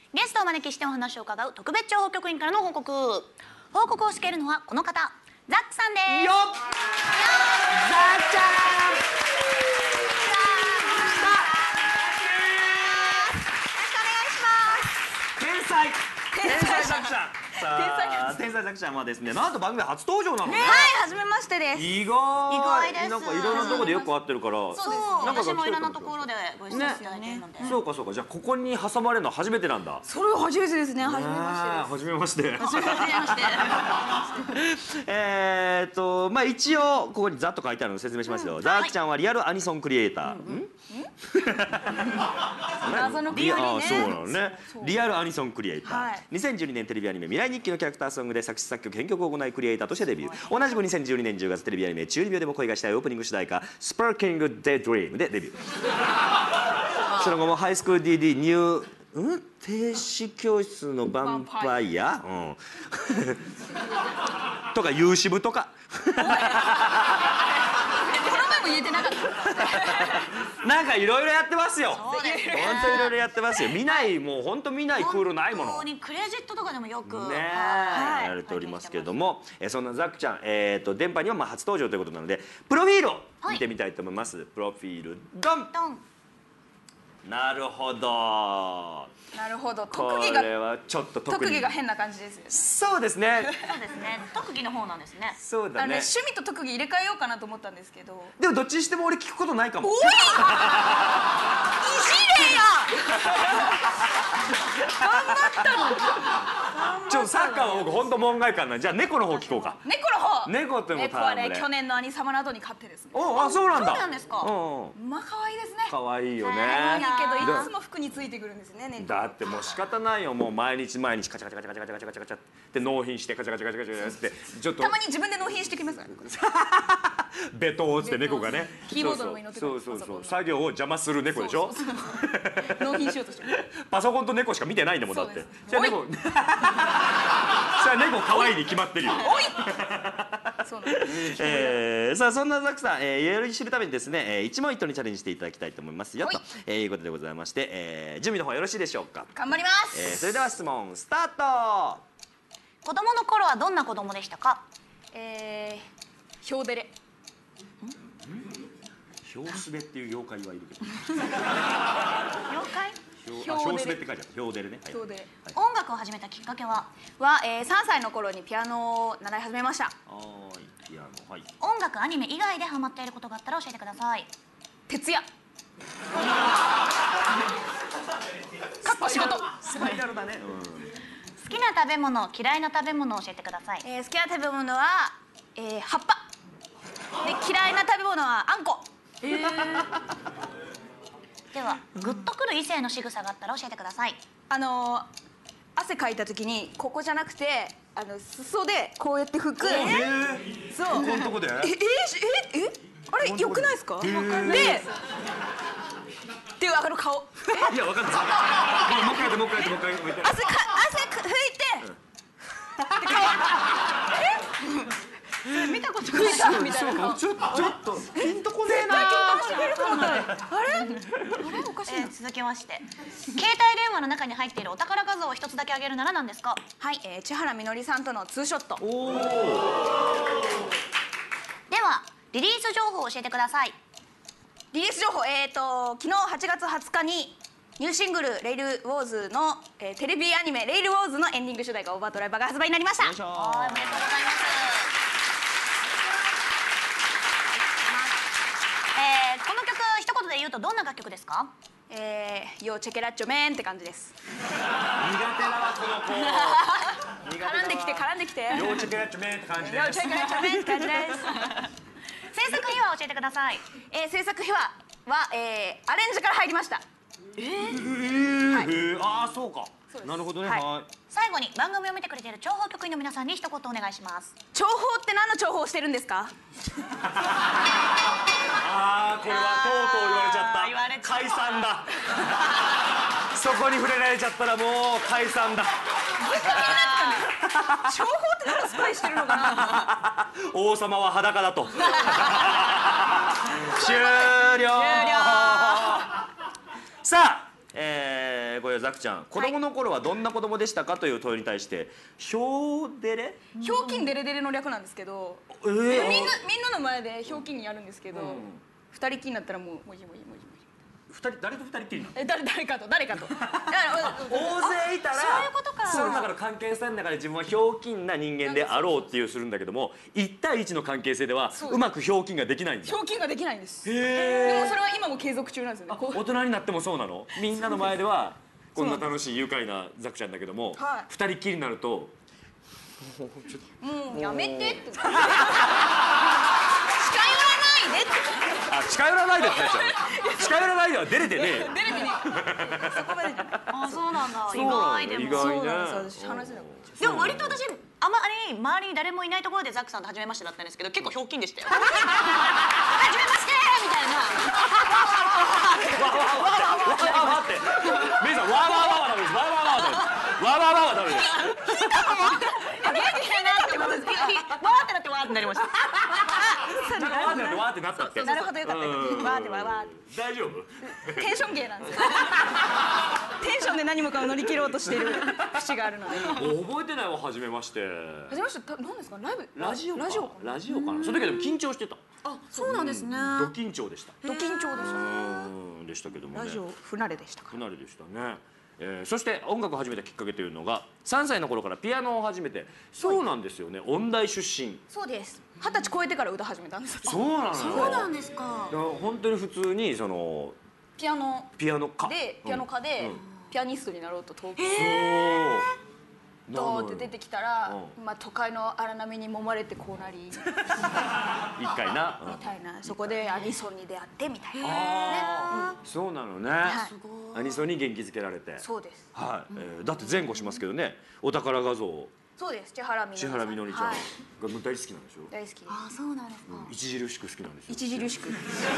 ゲストをお招きしてお話を伺う特別情報局員からの報告をしているのはこの方、ザックさんです。 よっ、ザックちゃん。天才ザックちゃん。さあ、天才ザクちゃんはですね、なんと番組初登場なのね。 はい、初めましてです。 意外です。 なんかいろんなところでよく会ってるから。 そうです。私もいろんなところでご一緒させていただいているので。 そうかそうか、じゃあここに挟まれるの初めてなんだ。 それは初めてですね。初めま初めまして。 初めまして。 まあ一応ここにざっと書いてあるの説明しますよ。ザクちゃんはリアルアニソンクリエイター。 謎のリアルね。 そうなのね。リアルアニソンクリエイター。2012年テレビアニメ未来日記のキャラクターソングで作詞作曲編曲を行いクリエイターとしてデビュー。同じく2012年10月テレビアニメ中二病でも恋がしたいオープニング主題歌スパーキングデイドリームでデビュー。その後もハイスクール DD ニュー停止教室のヴァンパイアとかユーシブとか。 言えてなかった。 なんかいろいろやってますよ。 そうですね。 本当いろいろやってますよ。見ないもう本当見ないクールないもの。 本当にクレジットとかでもよくねやられておりますけれども、そんなザックちゃん電波にはまあ初登場ということなのでプロフィールを見てみたいと思います。プロフィールドン。なるほど。 なるほど。 これはちょっと特技が変な感じですよね。 そうですね。 そうですね。特技の方なんですね。 そうだね。 趣味と特技入れ替えようかなと思ったんですけど。 でもどっちにしても俺聞くことないかも。おい。いじれや。頑張ったの。 サッカーは僕本当門外漢なんで、じゃあ猫の方聞こうか。 猫の方。 猫っても猫はね、去年の兄様などに飼ってですね。 あ、そうなんだ。 そうなんですか。 まあ可愛いですね。 可愛いよね。 だけどいつも服についてくるんですね。 だってもう仕方ないよ。もう毎日カチャカチャカチャカチャカチャカチャカチャカチャって納品してカチャカチャカチャカチャってちょっとたまに自分で納品してきますから。 ベトーって猫がね。 キーボードの上に乗ってくる。 そう作業を邪魔する猫でしょ。 納品しようとしてる。 パソコンと猫しか見てないんだもんだって。じゃあ猫。それは猫可愛いに決まってるよ。 おい。 さあそんなザックさん、いろいろ知るためにですね、一問一答にチャレンジしていただきたいと思いますよということでございまして、準備の方よろしいでしょうか。 頑張ります。 それでは質問スタート。 子供の頃はどんな子供でしたか。 ヒョウデレ。 ヒョウスベっていう妖怪はいるけど。 妖怪？ ヒョウスベって書いてある。ヒョウデレね。 音楽を始めたきっかけは 3歳の頃にピアノを習い始めました。 ピアノ、はい。 音楽アニメ以外でハマっていることがあったら教えてください。 徹夜。かっこ仕事。 スパイラルだね。 好きな食べ物、嫌いな食べ物を教えてください。 好きな食べ物は葉っぱ。で嫌いな食べ物はあんこ。 ではグッとくる異性の仕草があったら教えてください。 汗かいた時にここじゃなくて裾でこうやって拭く。 そう。ここのとこで。 あれ良くないですか？で分かる顔。 いや分かんない。もう一回やって。 汗拭いて。 見たことない。みたいな。 ちょっとピンとこねえな。 あれおかしいな。 続きまして、携帯電話の中に入っているお宝画像を一つだけあげるなら何ですか。 はい、千原みのりさんとのツーショット。 ではリリース情報を教えてください。 リリース情報、昨日8月20日にニューシングル「レイルウォーズ」のテレビアニメ「レイルウォーズ」のエンディング主題歌「オーバードライバー」が発売になりました。 おめでとうございます。この曲一言で言うとどんな楽曲ですか。 よチェケラッチョメンって感じです。 苦手だわこの子。 絡んできて。 よチェケラッチョメンって感じです。 よチェケラッチョメンって感じです。 制作秘話を教えてください。 制作秘話はアレンジから入りました。 ああそうか。なるほどね。はい。 最後に番組を見てくれている諜報局員の皆さんに一言お願いします。 諜報って何の諜報をしてるんですか。 ああこれはとうとう言われちゃった。解散だ。そこに触れられちゃったらもう解散だ。 諜報って何のスパイしてるのかな。 王様は裸だと。終了。さあ、 これザクちゃん子供の頃はどんな子供でしたかという問いに対してひょうデレひょうきんデレデレの略なんですけど、みんなの前でひょうきんにやるんですけど、二人きりになったらもうもじもじもじもじ。 誰と二人っきりなの？ 誰かと大勢いたらそういうことか。 その中の関係性の中で自分はひょうきんな人間であろうっていうするんだけども、1対1の関係性ではうまくひょうきんができないんだ。 ひょうきんができないんです。 へでもそれは今も継続中なんですよね。 大人になってもそうなの？みんなの前ではこんな楽しい愉快なザクちゃんだけども、二人っきりになるともうやめてって。近寄らないでって。 あ、近寄らないでってなっちゃうね。近寄らないでは出れてねえ。 出れてね。そこまでじゃない。 あ、そうなんだ。意そうなんだ外でも。 意外ね。 そうなんです。話せなくなっちゃう。 でも割と私あまり周りに誰もいないところでザックさんと初めましてだったんですけど結構ひょうきんでしたよ。初めましてみたいな。 わーってメイさんわーはダメです。わーはダメです。 元気だなって思ってわーってなってわーってなりました。 わーってなったって。 なるほどよかった。わーってわーって。 大丈夫？ テンション芸なんですよ。テンションで何もかも乗り切ろうとしている節があるので。 覚えてないわ。初めまして。 初めまして何ですか？ライブ？ ラジオかな。その時はでも緊張してた。 あ、そうなんですね。 ド緊張でした。 ド緊張でした。 でしたけどもね。 ラジオ不慣れでしたか。 不慣れでしたね。そして音楽を始めたきっかけというのが3歳の頃からピアノを始めて。そうなんですよね。音大出身。 そうです。20歳超えてから歌始めたんです。 そうなの。 そうなんですか。 本当に普通にそのピアノ科でピアニストになろうと東京ドーンって出てきたら、まあ都会の荒波に揉まれてこうなり一回なみたいな、そこでアニソンに出会ってみたいなね。 そうなのね。アニソンに元気づけられて。 そうです。 はい。だって前後しますけどね。お宝画像。 そうです。千原みのりちゃんが大好きなんでしょ。 大好きです。 あ、そうなんですか。 著しく好きなんですよ。 著しく。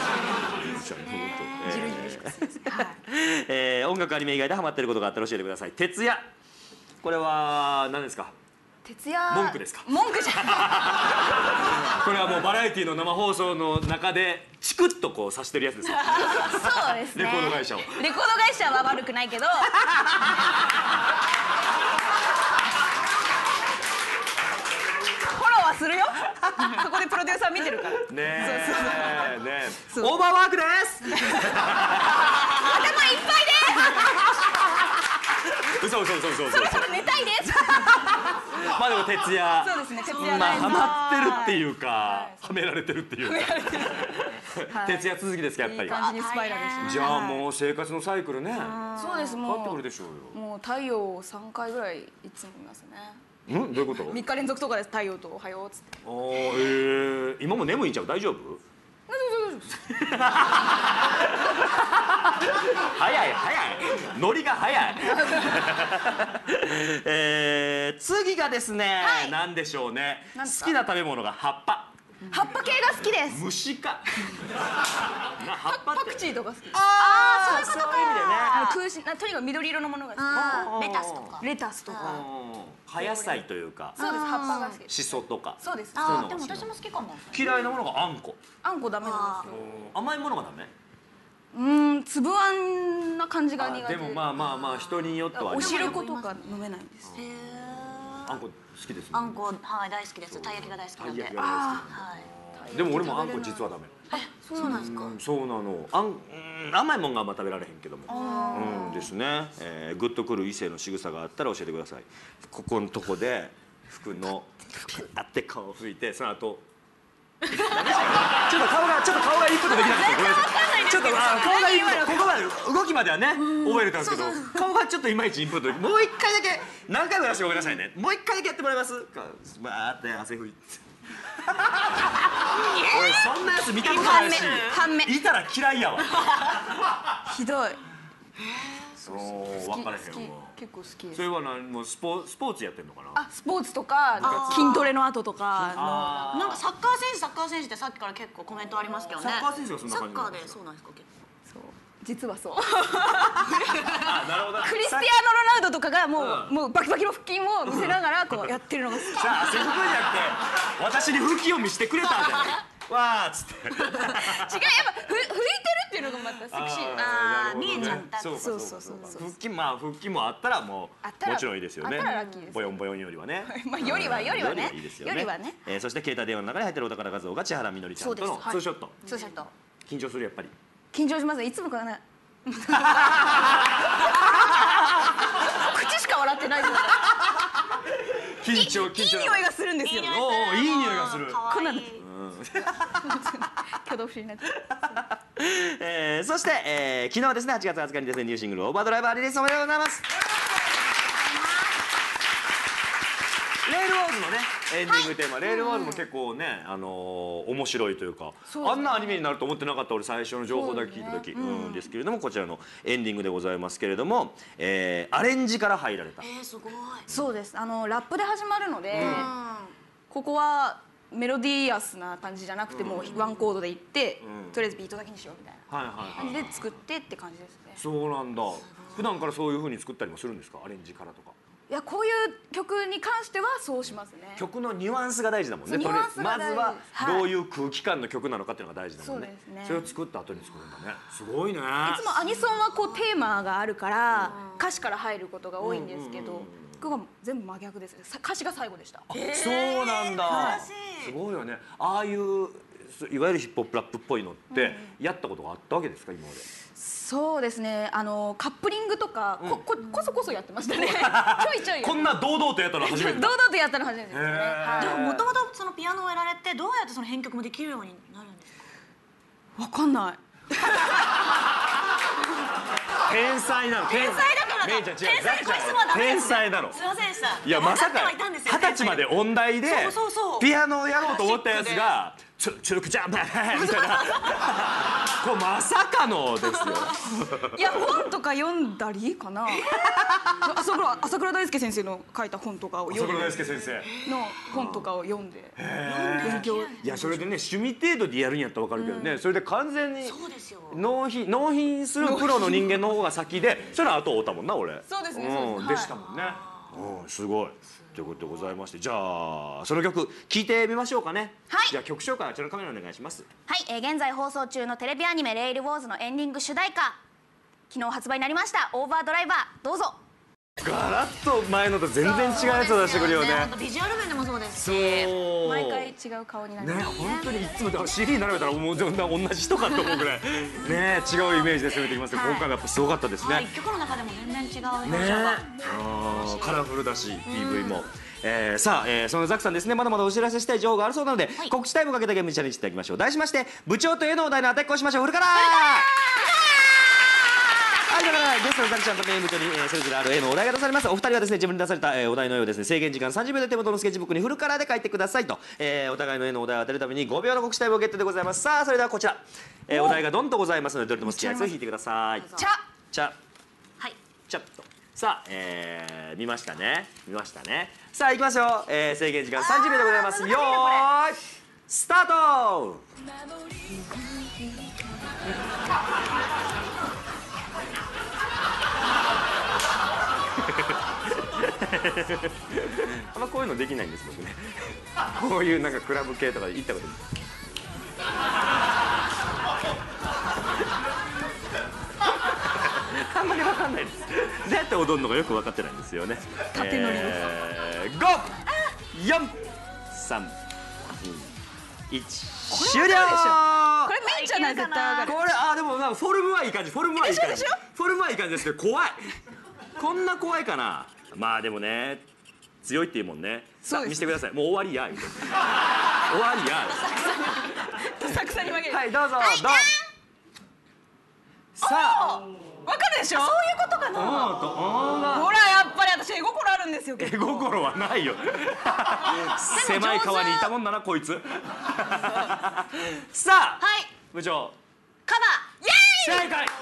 音楽アニメ以外でハマってることがあったら教えてください。徹夜。これは何ですか？ 徹夜。 文句ですか？ 文句じゃない。 これはもうバラエティの生放送の中でチクッとこうさしてるやつですか？ そうですね。 レコード会社を。 レコード会社は悪くないけど。するよ。そこでプロデューサー見てるから。ねえ。オーバーワークです。 頭いっぱいです。 嘘。 そろそろ寝たいです。 まあでも徹夜。 そうですね。徹夜。 まあハマってるっていうか、はめられてるっていうか。徹夜続きですかやっぱり。 いい感じにスパイラルして。 じゃあもう生活のサイクルね。 そうです。 変わってくるでしょうよ。 もう太陽3回ぐらいいつも見ますね。 どういうこと？ 3日連続とかです。太陽とおはようっつって。 今も眠いんちゃう？大丈夫？早いノリが早い。次がですね、何でしょうね。好きな食べ物が葉っぱ。 葉っぱ系が好きです。 虫か。 パクチーとか好き。 ああ、そういう意味でね。 とにかく緑色のものが好き。レタスとか。 葉野菜というか。 そうです。葉っぱが好き。 シソとか。 そうです。 でも私も好きかも。 嫌いなものがあんこ。 あんこダメなんですよ。 甘いものがダメ。 粒あんな感じが苦手。 でもまあ人によっては。 お汁粉とか飲めないんです。 あんこ好きです。 あんこ大好きです。たい焼きが大好きなんで。 でも俺もあんこ実はダメ。 そうなんですか。 そうなの。甘いもんがあんま食べられへんけども。ですね。グッとくる異性の仕草があったら教えてください。ここのとこで服のあって顔を拭いてその後。ちょっと顔がインプットできなかった。ごめんなさい。ちょっと顔がインプット、ここまで動きまではね覚えれたんですけど、顔がちょっといまいちインプット。もう一回だけ何回もやらせてごめんなさいね。もう一回だけやってもらえます？バーって汗拭いて。俺そんなやつ見たことないし、いたら嫌いやわ。 ひどい。 分からへんわ。 結構好きです。 それはもうスポーツやってんのかな？ スポーツとか筋トレの後とかなんかサッカー選手ってさっきから結構コメントありますけどね。 サッカー選手はそんな感じ。 サッカーでそうなんですか結構。 実はそう。 なるほど。 クリスティアーノ・ロナウドとかがもうバキバキの腹筋を見せながらこうやってるのが好き。 じゃあ汗拭くんじゃなくて私に腹筋を見せてくれたんじゃない。わーっつって。 違う、やっぱ拭いてるっていうのがまたセクシーあー見えちゃったそうかそうそうかそうそう腹筋腹筋もあったらもうもちろんいいですよね。 あったらラッキーですボヨンボヨンよりはね。 まあよりはねいいですよね。 よりはねそして携帯電話の中に入ってるお宝画像が千原みのりちゃんとのそうですはいツーショット。 ツーショット緊張するやっぱり。 緊張しますねいつもからね口しか笑ってないです緊張いい匂いがするんですよおおいい匂いがする。 可愛い挙動不審になってそして、昨日ですね8月20日にですねニューシングル「オーバードライバー」リリースおめでとうございます。レールウォーズのねエンディングテーマ、レールウォーズも結構ね面白いというかあんなアニメになると思ってなかった俺最初の情報だけ聞いた時ですけれどもこちらのエンディングでございますけれどもアレンジから入られた。 すごい。 そうですラップで始まるのでここはメロディアスな感じじゃなくてもうワンコードでいってとりあえずビートだけにしようみたいなはいはいはい。 感じで作ってって感じですねそうなんだ。普段からそういう風に作ったりもするんですかアレンジからとか。 いやこういう曲に関してはそうしますね曲のニュアンスが大事だもんね。 ニュアンスが大事まずははいどういう空気感の曲なのかっていうのが大事だもんね。 そうですねそれを作った後に作るんだね。すごいね。 いつもアニソンはこうテーマがあるから歌詞から入ることが多いんですけど僕は全部真逆ですね歌詞が最後でしたそうなんだ。 素晴らしいすごいよね。ああいういわゆるヒップホップラップっぽいのってやったことがあったわけですか今まで。 そうですねカップリングとかこそこそやってましたねちょいちょいこんな堂々とやったの初めてだ。 堂々とやったの初めてですねはいでももともとそのピアノをやられてどうやってその編曲もできるようになるんですか。 わかんない天才なの。天天才だからだ。 めいちゃん違う。 天才こいつもはダメですね天才なの。 すいませんでした。 いやまさか分ってはいたんですよ 20歳まで音大でそうピアノをやろうと思ったやつが「ちょくちゃんみたいなこうまさかのですよ。 いや本とか読んだりかな朝倉大輔先生の書いた本とかを読んで朝倉大輔先生。 の本とかを読んで勉強いやそれでね趣味程度でやるんやったら分かるけどね、それで完全にそうですよ。 納品するプロの人間の方が先でその後会ったもんな俺。 そうですねそうですでしたもんね。すごい。ということでございましてじゃあその曲聴いてみましょうかね。 はいじゃあ曲紹介あちらのカメラお願いします。 はい、現在放送中のテレビアニメ「レイルウォーズ」のエンディング主題歌昨日発売になりました「オーバードライバー」どうぞ。 ガラッと前のと全然違うやつを出してくるよね。 本当ビジュアル面でもそうですし。 毎回違う顔になりねます本当にいつもだから CD 並べたらもう同じ人かと思うぐらいね違うイメージで攻めてきますけど、今回もやっぱすごかったですね。 一曲の中でも全然違う表情ねが。 カラフルだし PV も。さあ、そのザクさんですねまだまだお知らせしたい情報があるそうなので、告知タイムをかけたゲームにチャレンジしていただきましょう。題しまして部長と絵のお題の当てっこをしましょう。フルカラーはいだからゲストのザクちゃんとメイン部長に、それぞれある絵のお題が出されます。お二人はですね自分に出された、お題のようですね制限時間30秒で手元のスケッチブックにフルカラーで書いてくださいと、お互いの絵のお題を当てるために5秒の告知タイムをゲットでございます。さあそれではこちら、お題がどんとございますのでどれでも好きなやつを引いてください。 チャチャはい。 チャッとさあ、見ましたねさあいきますよ、制限時間30秒でございます。よーいスタートあんまこういうのできないんです僕ねこういうなんかクラブ系とかで行ったことないあんまり分かんないです。どうやって踊るのかよく分かってないんですよね。 縦乗りです 5、4、3、2、1終了。 これメインじゃない絶対上がるこれでもなんかフォルムはいい感じフォルムはいい感じフォルムはいい感じですけど怖いこんな怖いかな。まあでもね強いっていうもんね。さあ見せてください。もう終わりや言うて終わりやどさくさに曲げるはいどうぞどうさあわかるでしょそういうことかなほらやっぱり私絵心あるんですよ絵心はないよ狭い川にいたもんだなこいつさあはい。 部長カバー。 正解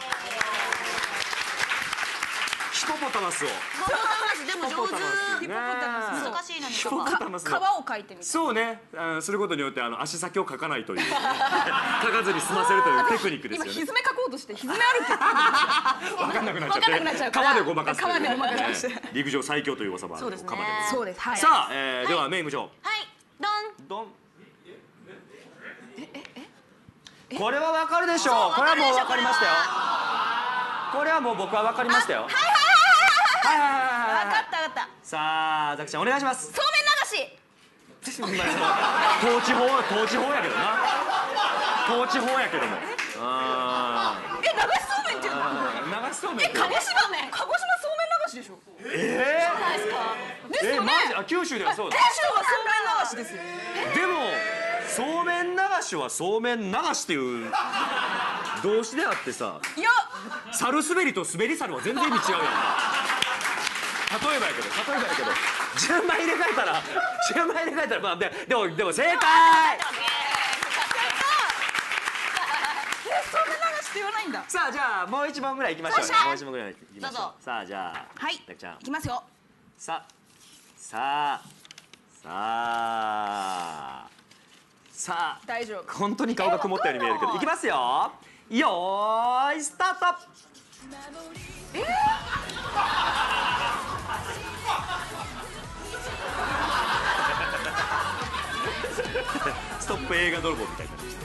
ヒポポタマスをでも上手。 ヒポポタマス難しいのにヒポポタマスの川を描いてみたそうねすることによって足先を描かないという描かずに済ませるというテクニックですよね。 今ひずめ描こうとしてひずめあるけど分かんなくなっちゃ分かんなくなっちゃってうから川でごまかすという川でごまかして陸上最強という噂もあるそうですね川でもそうですはいさあではメイン部長はい。ドン。 ドンこれはわかるでしょう。これはもうわかりましたよ。これはもう僕はわかりましたよ。はいはいはいはいはい。 分かった分かった。 さあザキちゃんお願いします。 そうめん流し。 統治法やけどな。統治法やけども。 流しそうめんっていうの？ 流しそうめん。 鹿児島そうめん流しでしょ。そうなんですか。ですよね。 マジ？九州ではそうだ。 九州はそうめん流しですよ。 でもそうめん流しはそうめん流しっていう動詞であってさ、 いや、 猿滑りと滑り猿は全然意味違うやんか。例えばやけど順番入れ替えたらまあでも正解。 そうめん流しって言わないんだ。 さあじゃあもう一問ぐらい行きましょうね。もう一問ぐらい行きましょう。 どうぞ。 さあじゃあはい。 ザキちゃんいきますよ。 さあ大丈夫。 本当に顔が曇ったように見えるけどいきますよ。よーいスタート。ストップ映画泥棒みたいになりました。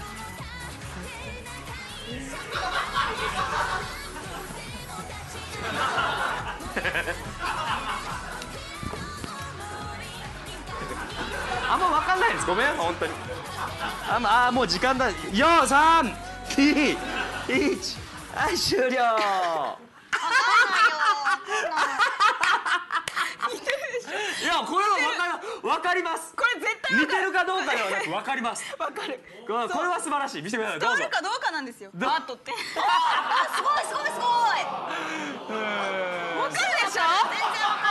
あんま分かんないです。ごめん本当に。もう時間だ。4、3、2、1、はい終了。いやこれは分かります。 これ絶対似てるかどうかではなく分かります。 わかる。 これは素晴らしい。見せてください。どうぞ伝わる。かどうかなんですよ。 どうアートって。 すごいすごいすごい。 わかるでしょ？ 全然わか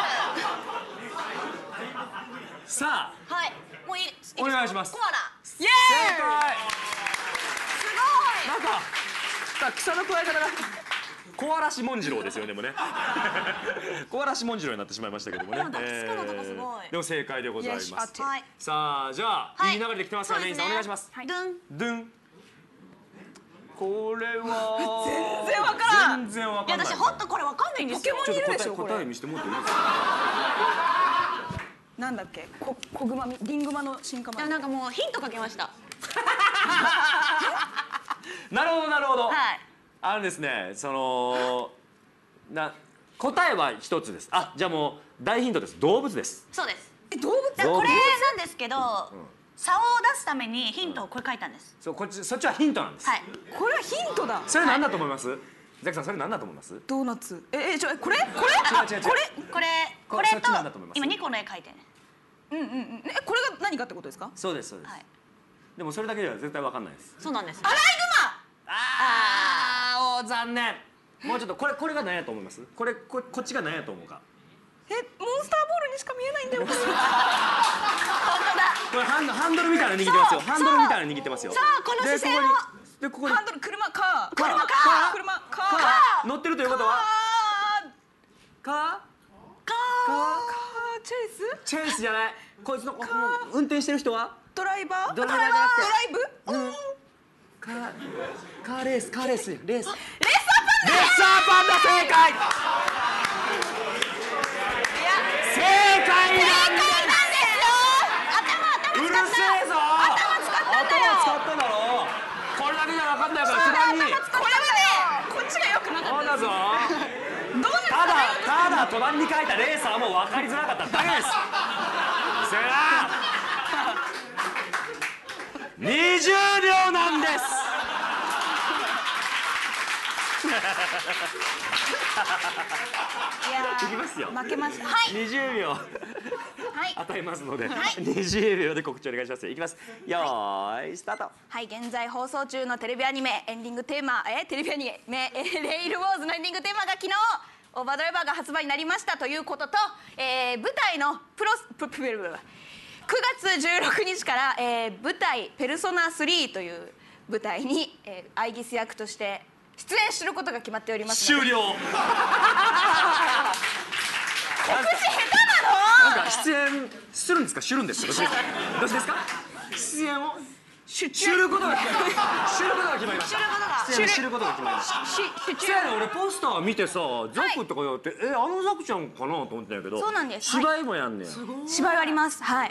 る。 さあはい。もういい。 お願いします。 コアラ。 イエ正ーイ。 解。 すなんか草の加え方が小嵐紋次郎ですよね。もうね小嵐紋次郎になってしまいましたけどもね。 でも抱きつくのとかすごいでも正解でございます。 よし合ってるはい。 さあじゃあ、 はいいい流れで来てますからね。 そうですねお願いします。 ドゥン。 ドゥン。これは全然わからん。 全然わいやかんない。 私本当これわかんないんですよ。 ポケモンいるでしょこれ答え見せてもらっていいですか。 なんだっけ？小グマリングマの進化版。 いやなんかもうヒントかけました。 なるほどなるほど。 はい。 あのですね、答えは一つです。じゃあもう大ヒントです。動物です。 そうです。 動物？ これ動物なんですけど、差を出すためにヒントをこれ書いたんです。 そっちはヒントなんです。 はい。 これはヒントだ。 それ何だと思います？ザキさんそれ何だと思います？ ドーナツ。これ？ 違う。 これそっちなんだと思います今2個の絵描いてね。 これが何かってことですか？ そうですそうです。 はい。 でもそれだけでは絶対わかんないです。 そうなんです。 アライ残念。もうちょっとこれが何やと思います？こっちが何やと思うか。 グマ。モンスターボールにしか見えないんだよ。これ本当だ。 これハンドルみたいなの握ってますよ。ハンドルみたいなの握ってますよ。 そうこの視線をでここにハンドル車カー。 車乗ってるということはカーチェイスじゃない。こいつの運転してる人はドライバー？ ドライバーじゃなくてドライブ？ カーレースレースレーサーレッサーパンダ正解。正解なんです。うるせえぞ。頭使っただろ。これだけじゃ分かんないから次に。 これはね、こっちが良くなかった。 そうだぞ。 どうなただ隣に書いたレーサーも分かりづらかっただけです。せや20秒なんです。いきますよ。 負けました。 はい。 20秒はい。 与えますので、20秒で告知お願いします。いきます。よーいスタート。 はい、現在放送中のテレビアニメエンディングテーマテレビアニメレイルウォーズのエンディングテーマが昨日オーバードライバーが発売になりましたということと、舞台の9月16日から、舞台「ペルソナ3」という舞台に、アイギス役として出演することが決まっておりますので。 終了。 告知下手なの。 なんか出演するんですか、するんですか、どっちですか。出演を知ることが決まりました。知ることが決まりました。せやねん、俺ポスター見てさ、ザクとかやって、あのザクちゃんかなと思ってたんやけど、 そうなんです。 芝居もやんねん。 芝居はあります。はい。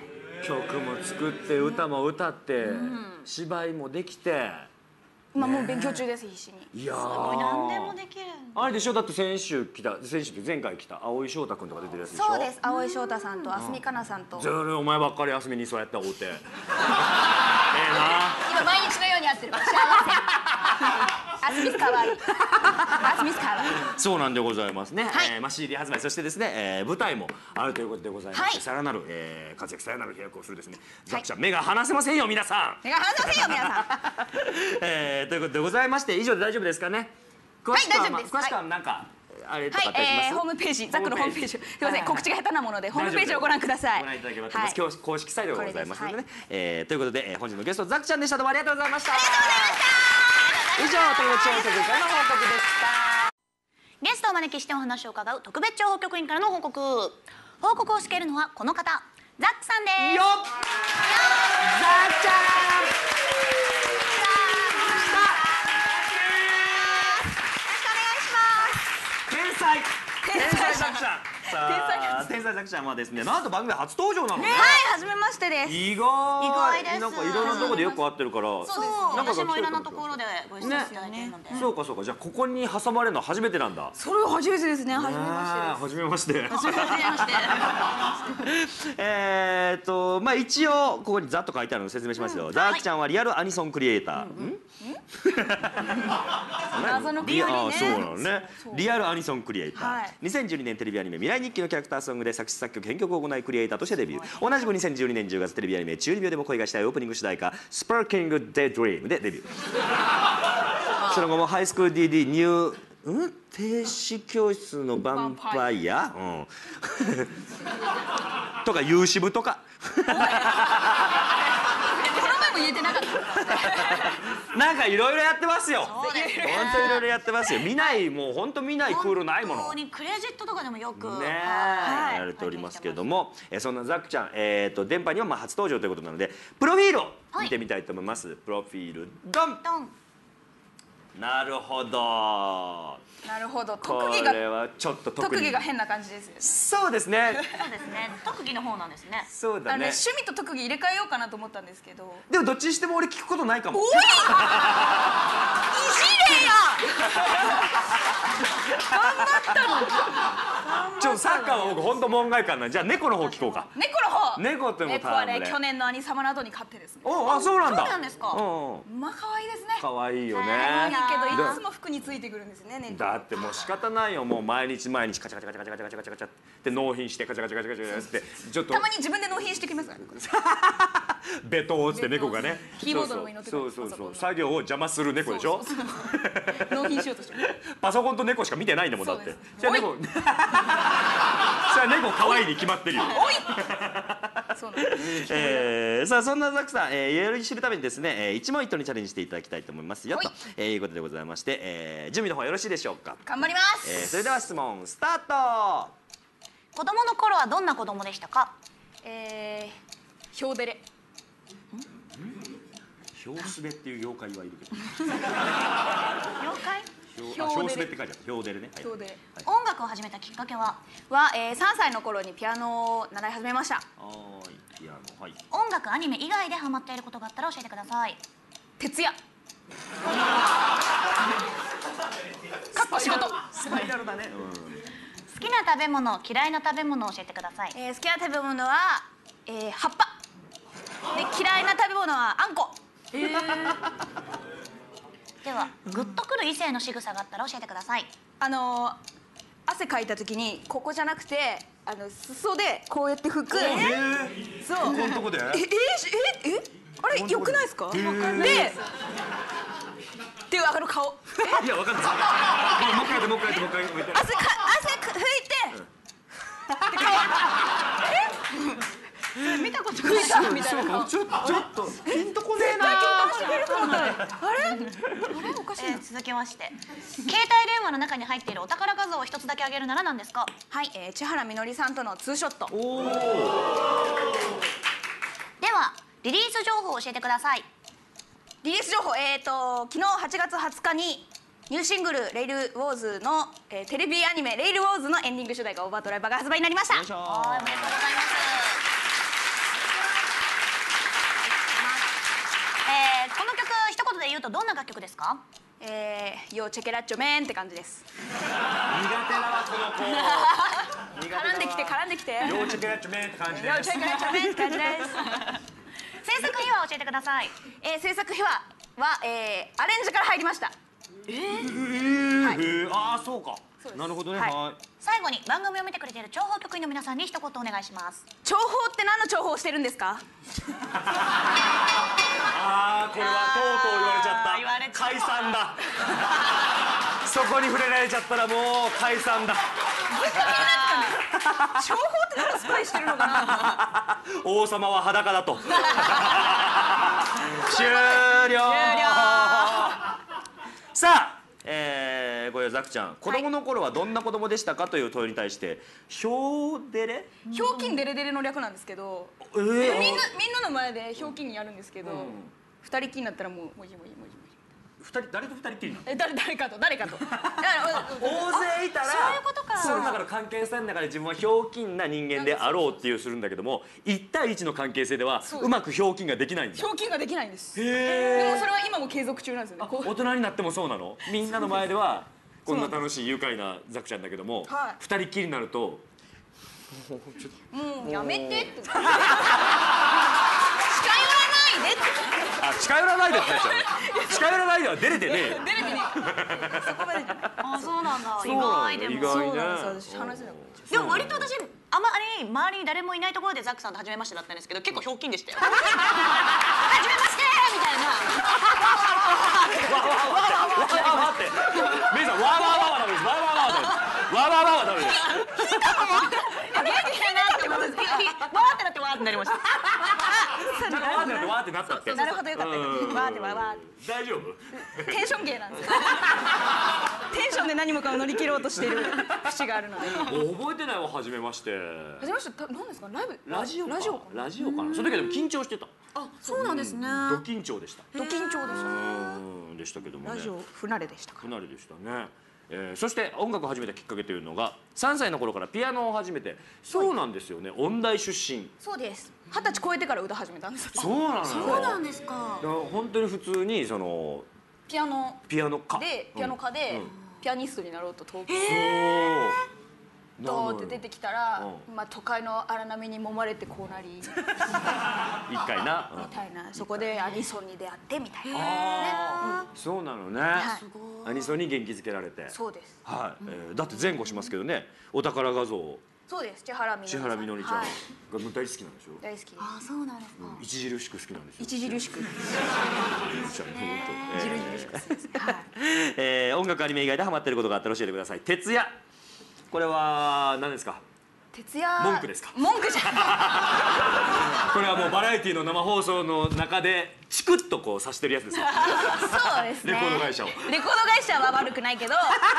曲も作って歌も歌って芝居もできて今もう勉強中です必死に。 いやすごい何でもできる。 あれでしょ、だって先週って前回来た青井翔太君とか出てるやつでしょ。 そうです。青井翔太さんと蓮見香奈さんと。 ずるいお前ばっかり休みにそうやって会うて。ええな。 今毎日のように会ってる。幸せ。蓮見かわいい。蓮見かわいい。 そうなんでございますね。 はいまあ CD 発売、そしてですね、舞台もあるということでございまして、 はいさらなる活躍、さらなる飛躍をするですね。ザクちゃん目が離せませんよ皆さん。 目が離せませんよ皆さん。 ということでございまして、以上で大丈夫ですかね。詳しくは大丈夫です。 詳しくはなんかあれとかあはい、 ったりします。 ホームページ、ザックのホームページ、すみません、告知が下手なもので、ホームページをご大丈夫覧ください。 ご覧いただければと思います。今日公式サイトがございますのでね。 これということで、本日のゲストザクちゃんでした。どうもありがとうございました。ありがとうございました。以上、特別調査局からの報告でした。 ゲストをお招きしてお話を伺う特別情報局員からの報告。報告をしているのはこの方、ザックさんです。 よっ。ザクちゃん。天才ザクちゃん。天才ザクちゃんはですね、なんと番組初登場なのね。 はい、初めましてです。 意外。 意外です。 なんかいろんなところでよく会ってるから。 そう、 なんか私もいろんなところでご一緒させていただいているので。 そうかそうか、じゃあここに挟まれるのは初めてなんだ。 それは初めてですね、初めま初めまして。 初めまして。 まあ一応ここにざっと書いてあるのを説明しますよ。ザクちゃんはリアルアニソンクリエイター。 謎の理由にね。 そうなのね。リアルアニソンクリエイター。 はい 2012年テレビアニメ未来日記のキャラクターソングで作詞作曲編曲を行いクリエイターとしてデビュー。同じく2012年10月テレビアニメ中二病でも恋がしたいオープニング主題歌スパーキングデイドリームでデビュー。その後もハイスクール DD ニュー停止教室のヴァンパイア、とかユーシブとかこの前も言えてなかった。 なんかいろいろやってますよ。 そうですね。 本当いろいろやってますよ。見ないもう本当見ないクールないもの。 本当にクレジットとかでもよくねはいやられておりますけれども、そんなザクちゃん、電波にはまあ初登場ということなのでプロフィールを見てみたいと思います。プロフィールドン。 ドン。 なるほど。 なるほど、 こ特技がれはちょっと特技が変な感じですよね。 そうですね。 そうですね。特技の方なんですね。 そうだね。 趣味と特技入れ替えようかなと思ったんですけど。 でもどっちにしても俺聞くことないかも。 おい。いじれや。 ちょっとサッカーは僕本当門外漢なんで、じゃあ猫の方聞こうか。 猫の方。 猫っても猫はね、 タームで。 去年の兄様などに勝ってですね。 あ、そうなんだ。 そうなんですか。 まあ可愛いですね。 可愛いよね。 可愛いけどでいつも服についてくるんですね。猫だってもう仕方ないよ。もう毎日カチャカチャカチャカチャカチャカチャカチャカチャって納品してカチャカチャカチャカチャってちょっとたまに自分で納品してきますからね。 ベトーって猫がね。 キーボードの上に乗ってくるそう作業を邪魔する猫でしょ。 納品しようとしてる。 パソコンと猫しか見てないんだもんだって。じゃあおい猫。それは猫可愛いに決まってるよ。 おい。そうなんです。 さあそんなザクさん、いろいろ知るためにですね、一問一答にチャレンジしていただきたいと思いますよということでございまして、準備の方よろしいでしょうか。 頑張ります。 それでは質問スタート。 子供の頃はどんな子供でしたか。 ヒョウデレ。 ヒョウスベっていう妖怪はいるけど。 妖怪。 ヒョウスベって書いてある。ヒョウデレね。 ヒョウデレ。 音楽を始めたきっかけは。 3歳の頃にピアノを習い始めました。 ピアノ、はい。 音楽アニメ以外でハマっていることがあったら教えてください。 徹夜。かっこ仕事。 スパイラルだね。 好きな食べ物、嫌いな食べ物を教えてください。 好きな食べ物は、葉っぱ。で嫌いな食べ物はあんこ。 では、グッとくる異性の仕草があったら教えてください。 汗かいた時にここじゃなくて裾でこうやって拭く。そう。 このとこで。 あれ良くないですか？で分かる顔。 いやわかんない。もう一回やってもう一回やって。 汗拭いて。見たことない。みたいな顔。 ちょっとピンとこねえな。 あれおかしいな。 続きまして、携帯電話の中に入っているお宝画像を一つだけあげるなら何ですか。 はい、千原みのりさんとのツーショット。 では、リリース情報を教えてください。 リリース情報、昨日8月20日にニューシングル「レイルウォーズの」テレビアニメ「レイルウォーズ」のエンディング主題歌「オーバードライバー」が発売になりました。 はい、おめでとうございます。この曲一言言で言うとどんな楽曲ですか？ よチェケラッチョメンって感じです。 苦手だわこの子。 絡んできて絡んできて。 よチェケラッチョメンって感じです。 よチェケラッチョメンって感じです。 制作秘話を教えてください。 制作秘話は、アレンジから入りました。 ああそうか。なるほどね。 はいはい。 最後に番組を見てくれている諜報局員の皆さんに一言お願いします。 情報って何の情報をしてるんですか？ ああこれはとうとう言われちゃった。 言われちゃった解散だ。そこに触れられちゃったらもう解散だ。 情報って何のスパイしてるのかな。 王様は裸だと。終了。さあ、これザクちゃん、子供の頃はどんな子供でしたかという問いに対してひょうデレ？ ひょうきんデレデレの略なんですけど、みんなの前でひょうきんにやるんですけど、二人きりになったらもうもじもじもじもじ。 誰と二人っきりなの？ 誰かと。 大勢いたらそういうことか。 その中の関係性の中で自分はひょうきんな人間であろうっていうするんだけども、1対1の関係性ではうまくひょうきんができないんだ。 ひょうきんができないんです。 へでえ。 もそれは今も継続中なんですよね。 大人になってもそうなの？みんなの前ではこんな楽しい愉快なザクちゃんだけども、 はい二人っきりになるともうやめてって近寄らないでってあ近寄らないでってやつだね。近寄らないでは出れてねえよ。 出れてねそこまでじゃない。 あ、そうなんだ。意そうなんだ外でも。 意外ねそうなんです。話せなかった。 でも割と私あまり周りに誰もいないところでザックさんと初めましてだったんですけど、結構ひょうきんでしたよ。初めましてみたいな。 わってメイさんわはダメです。わはダメです。 元気だなって思って、わーってなってわーってなりました。 なんかわーってなったって。 なるほどよかった。わーってわーって。 大丈夫？ テンション芸なんですよ。テンションで何もかも乗り切ろうとしている節があるので。 覚えてないわ初めまして。 初めまして何ですか？ライブ？ ラジオか。 ラジオか。 ラジオかな。その時はでも緊張してた。 あ、そうなんですね。 ド緊張でした。 ド緊張でした。 でしたけどもね。 ラジオ不慣れでしたか不慣れでしたね。そして音楽を始めたきっかけというのが3歳の頃からピアノを始めて、そうなんですよね。音大出身。 そうです。20歳超えてから歌始めたんです。 そうなのよ。 そうなんですか。 だから本当に普通にそのピアノピアノ科でピアニストになろうと東京そうドーって出てきたら、まあ都会の荒波に揉まれてこうなり一回な、 みたいな、そこでアニソンに出会ってみたいな。 そうなのね。 いアニソンに元気づけられて。 そうです。 はい。だって前後しますけどね。お宝画像。 そうです。千原み千原みのりちゃんが大好きなんでしょ。 大好きです。 あ、そうなんですか。 著しく好きなんですよ。 著しく。 音楽アニメ以外でハマってることがあったら教えてください。徹夜。これは何ですか？ 徹夜。 文句ですか？ 文句じゃない。 これはもうバラエティの生放送の中でチクッとこうさしてるやつですよ。 そうですね。 レコード会社を。 レコード会社は悪くないけど。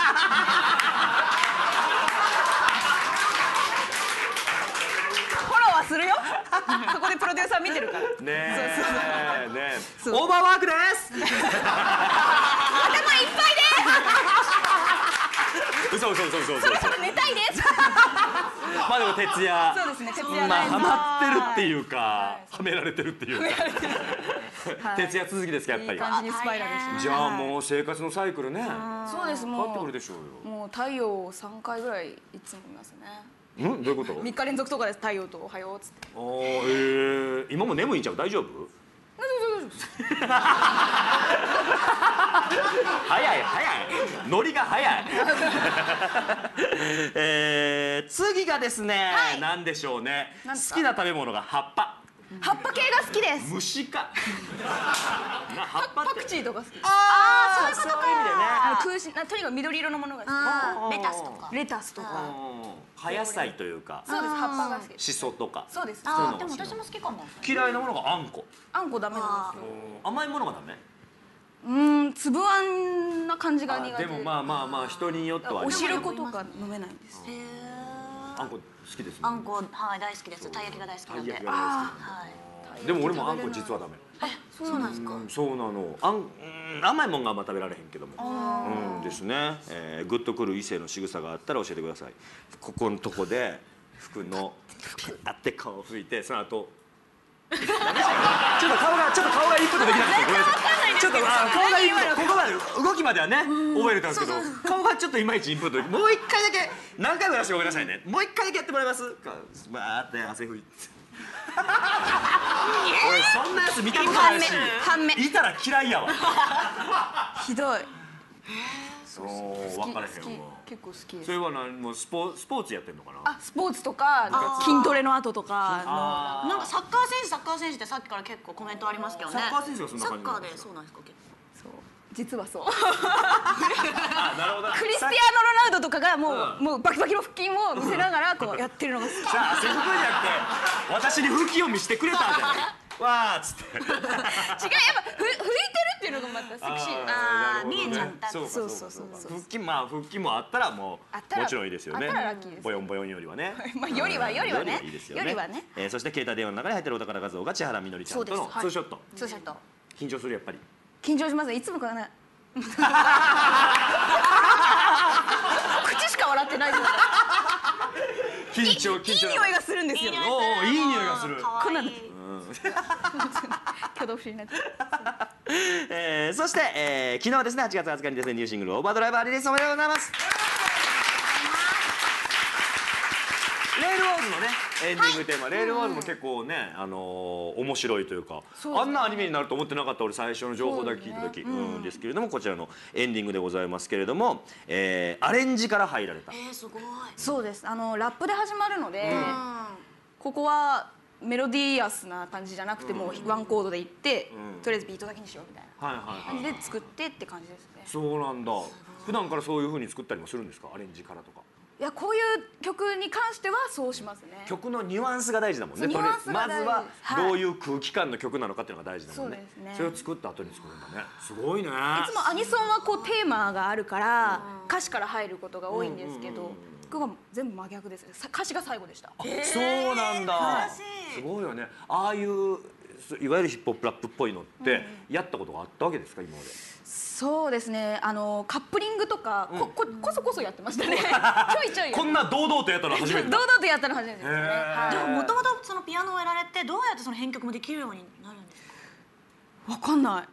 するよ。そこでプロデューサー見てるから。 ねえ。 そう。 オーバーワークです。 頭いっぱいです。 嘘。 そろそろ寝たいです。 まあでも徹夜。 そうですね。徹夜。 まあハマってるっていうか、はめられてるっていうか。徹夜続きですかやっぱり。 いい感じにスパイラルしてます。 じゃあもう生活のサイクルね。 そうです。 変わってくるでしょうよ。 もう太陽を3回ぐらいいつも見ますね。 どういうこと？ 3日連続とかです。太陽とおはようっつって。 今も眠いんちゃう？大丈夫？早いノリが早い。次がですね、なんでしょうね。好きな食べ物が葉っぱ。 葉っぱ系が好きです。 虫か。葉っぱパクチーとか好きです。 ああ、そういうことか。 空心、とにかく緑色のものが好レタスとか。 き。レタスとか。 葉野菜というか。 そうです。葉っぱが好きです。 しそとか。 そうです。 ああ、でも私も好きかも。 嫌いなものがあんこ。 あんこダメなんですよ。 甘いものがダメ。 粒あんな感じが苦手。 でもまあ人によっては。 お汁粉とか飲めないんです。 あんこ好きです。 あんこ、はい、大好きです。たい焼きが大好きなんで。 はい。でも俺もあんこ実はダメ。 そうなんですか。 そうなの。甘いもんがあんま食べられへんけども。ですね。グッとくる異性の仕草があったら教えてください。ここのとこで服のあって顔を拭いて、その後。 ちょっと顔がインプットできなくてごめんなさい。ちょっと顔がインプット、ここまで動きまではね覚えれたんですけど、顔がちょっといまいちインプットでき、もう一回だけ何回もやらせてごめんなさいね。もう一回だけやってもらえます？バーって汗拭いて。俺そんなやつ見たことないし、いたら嫌いやわ。 ひどい。 そう分からへんわ。 結構好きです。 それはもうスポーツやってんのかな。 あ、スポーツとか筋トレの後とかなんかサッカー選手ってさっきから結構コメントありますけどね。 サッカー選手はそんな感じ。 サッカーでそうなんですか。 そう、実はそう。 なるほど。 クリスティアーノ・ロナウドとかがもうバキバキの腹筋を見せながらこうやってるのが好き。 さあ汗拭くんじゃなくて私に腹筋を見せてくれたんじゃない。わーっつって。 違う、やっぱ拭いてるっていうのがまたセクシー。 見えちゃった。 そうそう。 腹筋もあったらもちろんいいですよね。 あったらラッキーです。 ボヨンボヨンよりはね。 まあよりはね。 いいですよね。 よりはね。 そして携帯電話の中に入ってるお宝画像が千原みのりちゃんとのツーショット。 ツーショット。 緊張するやっぱり。 緊張しますね。いつもからね。口しか笑ってないです。 緊張。 いい匂いがするんですよ。 おお、いい匂いがする。 こんなん。挙動不審になっちゃう。 そして昨日ですね、8月20日にですね、ニューシングル「オーバードライバー」リリースおめでとうございます。レールウォーズのねエンディングテーマ、レールウォーズも結構ね面白いというか、あんなアニメになると思ってなかった。俺最初の情報だけ聞いた時ですけれども、こちらのエンディングでございますけれども、アレンジから入られた。 すごい。 そうです。ラップで始まるので、ここはメロディアスな感じじゃなくて、もうワンコードでいって、とりあえずビートだけにしようみたいな感じで作ってって感じですね。 そうなんだ。普段からそういう風に作ったりもするんですか、アレンジからとか。 いや、こういう曲に関してはそうしますね。 曲のニュアンスが大事だもんね。 ニュアンスが大事。 まずはどういう空気感の曲なのかっていうのが大事だもんね。 そうですね。 それを作った後に作るんだね。すごいね。いつもアニソンはこうテーマがあるから歌詞から入ることが多いんですけど、僕は全部真逆です。歌詞が最後でした。 そうなんだ。すごいよね。ああいういわゆるヒップホップラップっぽいのってやったことがあったわけですか、今まで。 そうですね。カップリングとかこそやってましたね。ちょいちょい。 こんな堂々とやったの初めて。 堂々とやったの初めてですね。 でももともとそのピアノをやられて、どうやってその編曲もできるようになるんですか。 わかんない。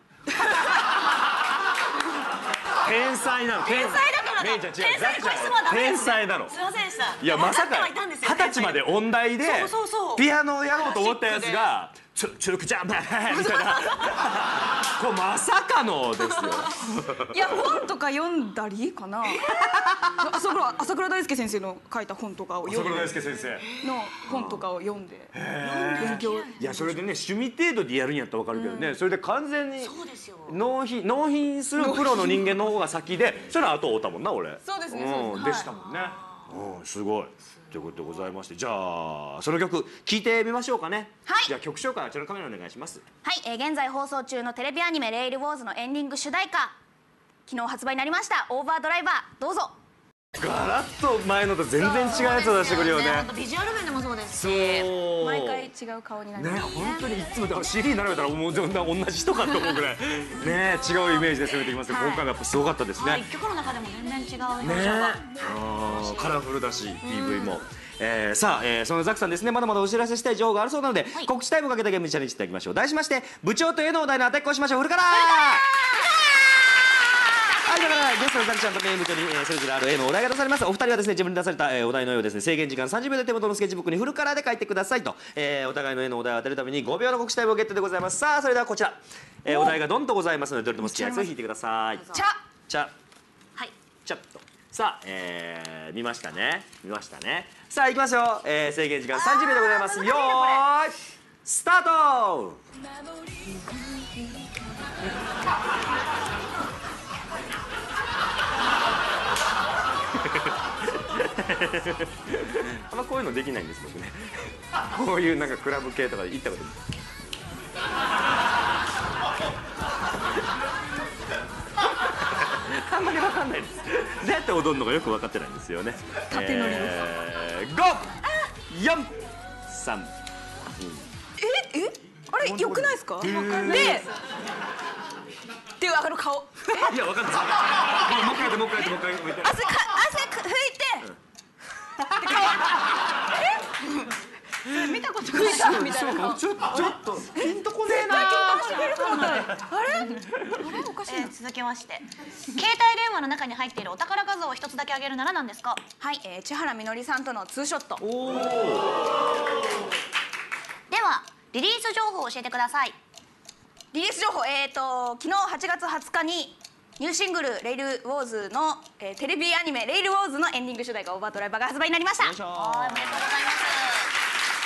天才なの。 天才だからだ。 メイちゃん違う。 天才なの。 すいませんでした。 いや、まさか 20 歳まで音大でピアノをやろうと思ったやつがチュルクジャンプみたいな、これまさかのですよ。 いや、本とか読んだりかな。朝倉大輔先生の書いた本とかを読んで、 朝倉大輔先生の本とかを読んで勉強。 いや、それでね、趣味程度でやるんやったらわかるけどね、それで完全に納品するプロの人間の方が先で、それは後を追ったもんな、俺。 そうですね。 でしたもんね。すごい。ということでございまして、じゃあその曲聴いてみましょうかね。 はい。 じゃあ曲紹介、あちらのカメラお願いします。 はい、現在放送中のテレビアニメ「レイルウォーズ」のエンディング主題歌、昨日発売になりました「オーバードライバー」、どうぞ。 ガラッと前のと全然違うやつを出してくるよね。 ビジュアル面でもそうですし、 毎回違う顔になりますね。 本当にいつもだから CD 並べたらもう同じ人かと思うぐらいね、違うイメージで攻めてきますけど、今回がやっぱすごかったですね。 一曲の中でも全然違う表情がカラフルだし PV も。さあ、そのザクさんですね、まだまだお知らせしたい情報があるそうなので、告知タイムをかけたゲームにチャレンジしていただきましょう。題しまして、部長と絵のお題のアタックをしましょう。フルカラー。はい、だからゲストのザクちゃんとメイ部長にそれぞれある絵のお題が出されます。お二人はですね、自分に出されたお題の絵をですね、制限時間30秒で手元のスケッチブックにフルカラーで書いてくださいと。お互いの絵のお題を当てるために5秒の告知タイムをゲットでございます。さあ、それではこちら、お題がどんとございますので、どれとも好きなやつを引いてください。 チャはい、 チャッと。さあ、見ましたね。さあ、いきますよ。制限時間30秒でございます。よーいスタート。あんまこういうのできないんです僕ね。こういうなんかクラブ系とかで行ったことない。あんまり分かんないです。どうやって踊るのかよく分かってないんですよね。 縦乗り 5、4、3。 あれ良くないですか？であの顔。 いや分かんない。もう一回やってもう一回やって汗拭いて。 見たことないみたいな。 ちょっとピンとこねえな。 あれおかしいな。 続きまして、携帯電話の中に入っているお宝画像を一つだけあげるなら何ですか？ はい、千原みのりさんとのツーショット。 ではリリース情報を教えてください。 リリース情報、昨日8月20日にニューシングル「レイルウォーズ」の、テレビアニメ「レイルウォーズ」のエンディング主題歌「オーバードライバー」が発売になりました。 はい、おめでとうございます。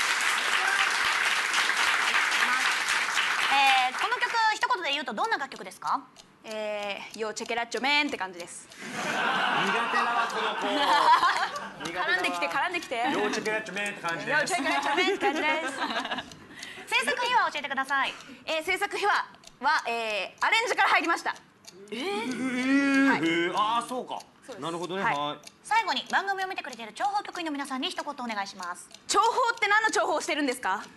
この曲一言で言うとどんな楽曲ですか？ よチェケラッチョメンって感じです。 苦手だわこの子。 絡んできて絡んできて。 幼稚ケラッチョメンって感じでよチェケラッチョメンって感じです。 制作秘話を教えてください。 制作秘話は、アレンジから入りました。 ああそうか。なるほどね。はい。 最後に番組を見てくれている諜報局員の皆さんに一言お願いします。 諜報って何の諜報をしてるんですか？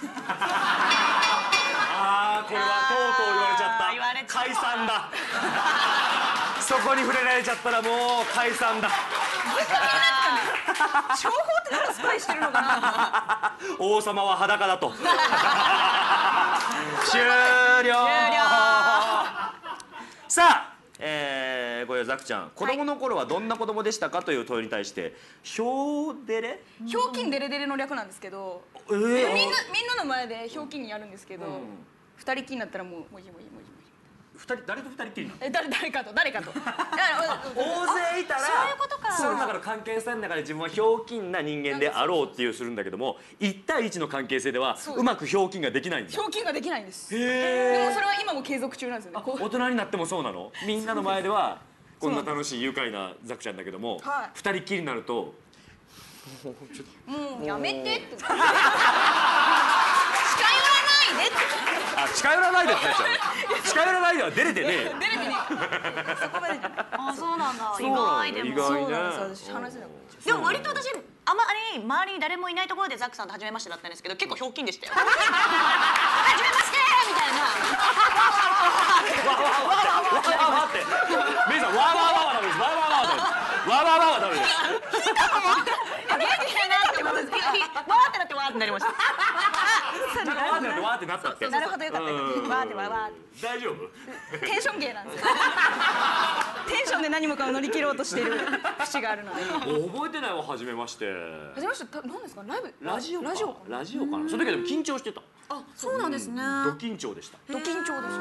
ああこれはとうとう言われちゃった。 言われちゃった解散だ。そこに触れられちゃったらもう解散だ。 諜報って何のスパイしてるのかな？ 王様は裸だと。終了。さあ。これザクちゃん、子供の頃はどんな子供でしたかという問いに対してひょうデレ？ ひょうきんデレデレの略なんですけど、みんなの前でひょうきんにやるんですけど、二人きりになったらもうもじもじもじもじ。 誰と二人っきりなの？ 誰かと。 大勢いたらそういうことか。 その中の関係性の中で自分はひょうきんな人間であろうっていうするんだけども、1対1の関係性ではうまくひょうきんができないんだ。 ひょうきんができないんです。 へでもそれは今も継続中なんですよね。 大人になってもそうなの？みんなの前ではこんな楽しい愉快なザクちゃんだけども、二人っきりになるともうやめてって。近寄らないでって。 あ、近寄らないでってやつだね。近寄らないでは出れてねえ。 出れてね。そこまでじゃない。 あ、そうなんだ。意そうなの外でも。 意外ね。 そうなんです。話せなかった。 でも割と私あまり周りに誰もいないところでザックさんと初めましてだったんですけど、結構ひょうきんでしたよ。初めましてみたいな。 わわってメイさんわわダメです。わわダメです。 元気だなって思ってわーってなってわーってなりました。 わーってなったって。 なるほどよかった。わーってわーって。 大丈夫？ テンション芸なんですよ。テンションで何もかを乗り切ろうとしている節があるので。 覚えてないわ。初めまして。 初めまして何ですか？ライブ？ ラジオかな。その時はでも緊張してた。 あ、そうなんですね。 ド緊張でした。 ド緊張でした。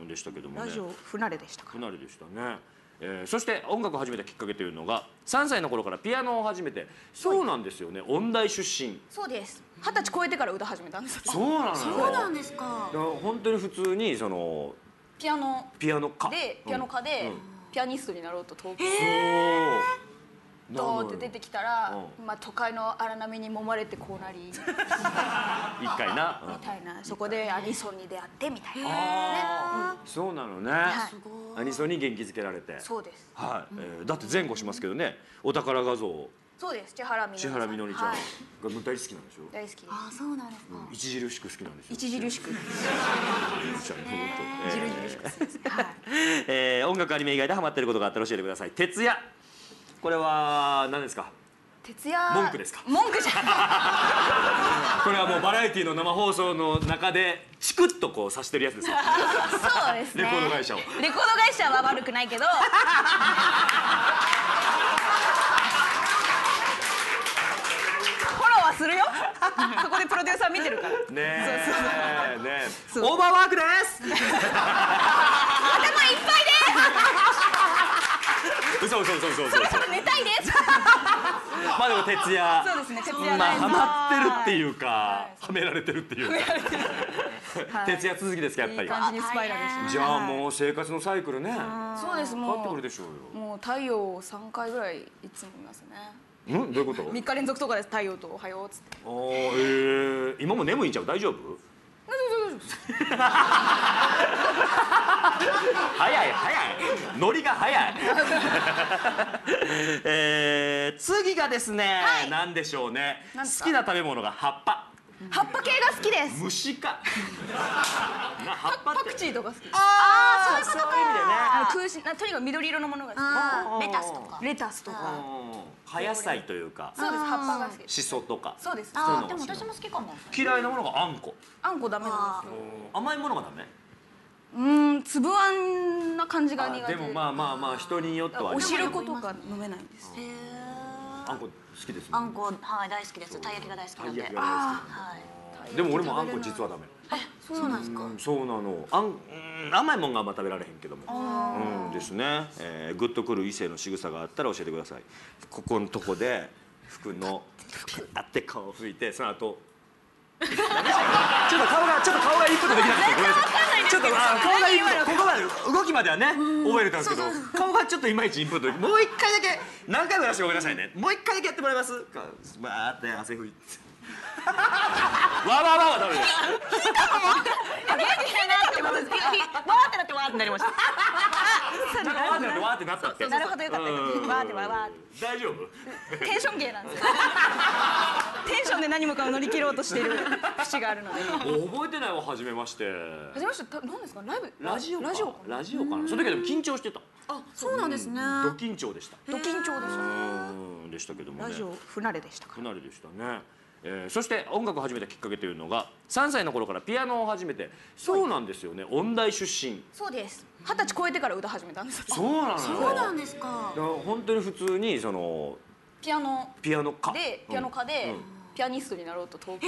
でしたけどもね。 ラジオ不慣れでしたか。 不慣れでしたね。そして音楽を始めたきっかけというのが3歳の頃からピアノを始めて。そうなんですよね。音大出身。 そうです。20歳超えてから歌始めたんです。 そうなの。 そうなんですか。 本当に普通にそのピアノ科でピアニストになろうと東京ドーって出てきたら、まあ都会の荒波に揉まれてこうなり一回なみたいな、そこでアニソンに出会ってみたいなね。 そうなのね。アニソンに元気づけられて。 そうです。 はい。だって前後しますけどね。お宝画像。 そうです。千原みのりちゃんが大好きなんでしょ。 大好きです。 あ、そうなんですか。 著しく好きなんですよ。 著しく。 音楽アニメ以外でハマってることがあったら教えてください。徹夜。これは何ですか？ 徹夜。 文句ですか？ 文句じゃない。 これはもうバラエティの生放送の中でチクッとこうさしてるやつですか？ そうですね。 レコード会社を。 レコード会社は悪くないけど。するよ。そこでプロデューサー見てるから。ねえ。ねえ。オーバーワークです。 頭いっぱいで。 嘘。 そろそろ寝たいです。 まあでも徹夜。 そうですね。徹夜。 まあハマってるっていうか、はめられてるっていうか。徹夜続きですかやっぱり。 いい感じにスパイラルして。 じゃあもう生活のサイクルね。 そうです。 変わってくるでしょうよ。 もう太陽3回ぐらいいつも見ますね。 どういうこと？ 3日連続とかです。太陽とおはようっつって。 今も眠いんちゃう？大丈夫？早いノリが早い。次がですね、なんでしょうね。好きな食べ物が葉っぱ。 葉っぱ系が好きです。 虫か。葉っぱって。 パクチーとか好きです。 ああ、そういう意味でね。 空心とにかく緑色のものが好レタスとか。 き。レタスとか。 葉野菜というか。 そうです。葉っぱが好きです。 しそとか。 そうです。 でも私も好きかも。 嫌いなものがあんこ。 あんこダメなんですよ。 甘いものがダメ。 粒あんな感じが苦手。 でもまあ人によっては。 お汁粉とか飲めないんです。 あんこ好きです。 あんこはい大好きです。たい焼きが大好きなんで。 でも俺もあんこ実はダメ。 そうなんですか。 そうなの。甘いもんがあんま食べられへんけども。ですね。グッとくる異性の仕草があったら教えてください。ここのとこで服のあって顔を拭いてその後。ちょっと顔がインプットできなかった。ごめんなさい。ちょっと顔がインプットここまで動きまではね覚えれたんですけど顔がちょっといまいちインプット。もう一回だけ何回もやらせてごめんなさいね。もう一回だけやってもらえます？バーって汗拭いて。わはダメです。 わーってなってわーってなりました。 なんかわーってなったって。 なるほどよかった。わーってわーって。 大丈夫？ テンション芸なんですよ。テンションで何もかも乗り切ろうとしている節があるので。 覚えてないわ。初めまして。 初めまして何ですか？ライブ？ ラジオかな。その時はでも緊張してた。 あ、そうなんですね。 ド緊張でした。 ド緊張でした。 でしたけどもね。 ラジオ不慣れでしたか。 不慣れでしたね。そして音楽を始めたきっかけというのが3歳の頃からピアノを始めて。そうなんですよね。音大出身。 そうです。20歳超えてから歌始めたんです。 そうなの。 そうなんですか。 本当に普通にそのピアノ科でピアニストになろうと東京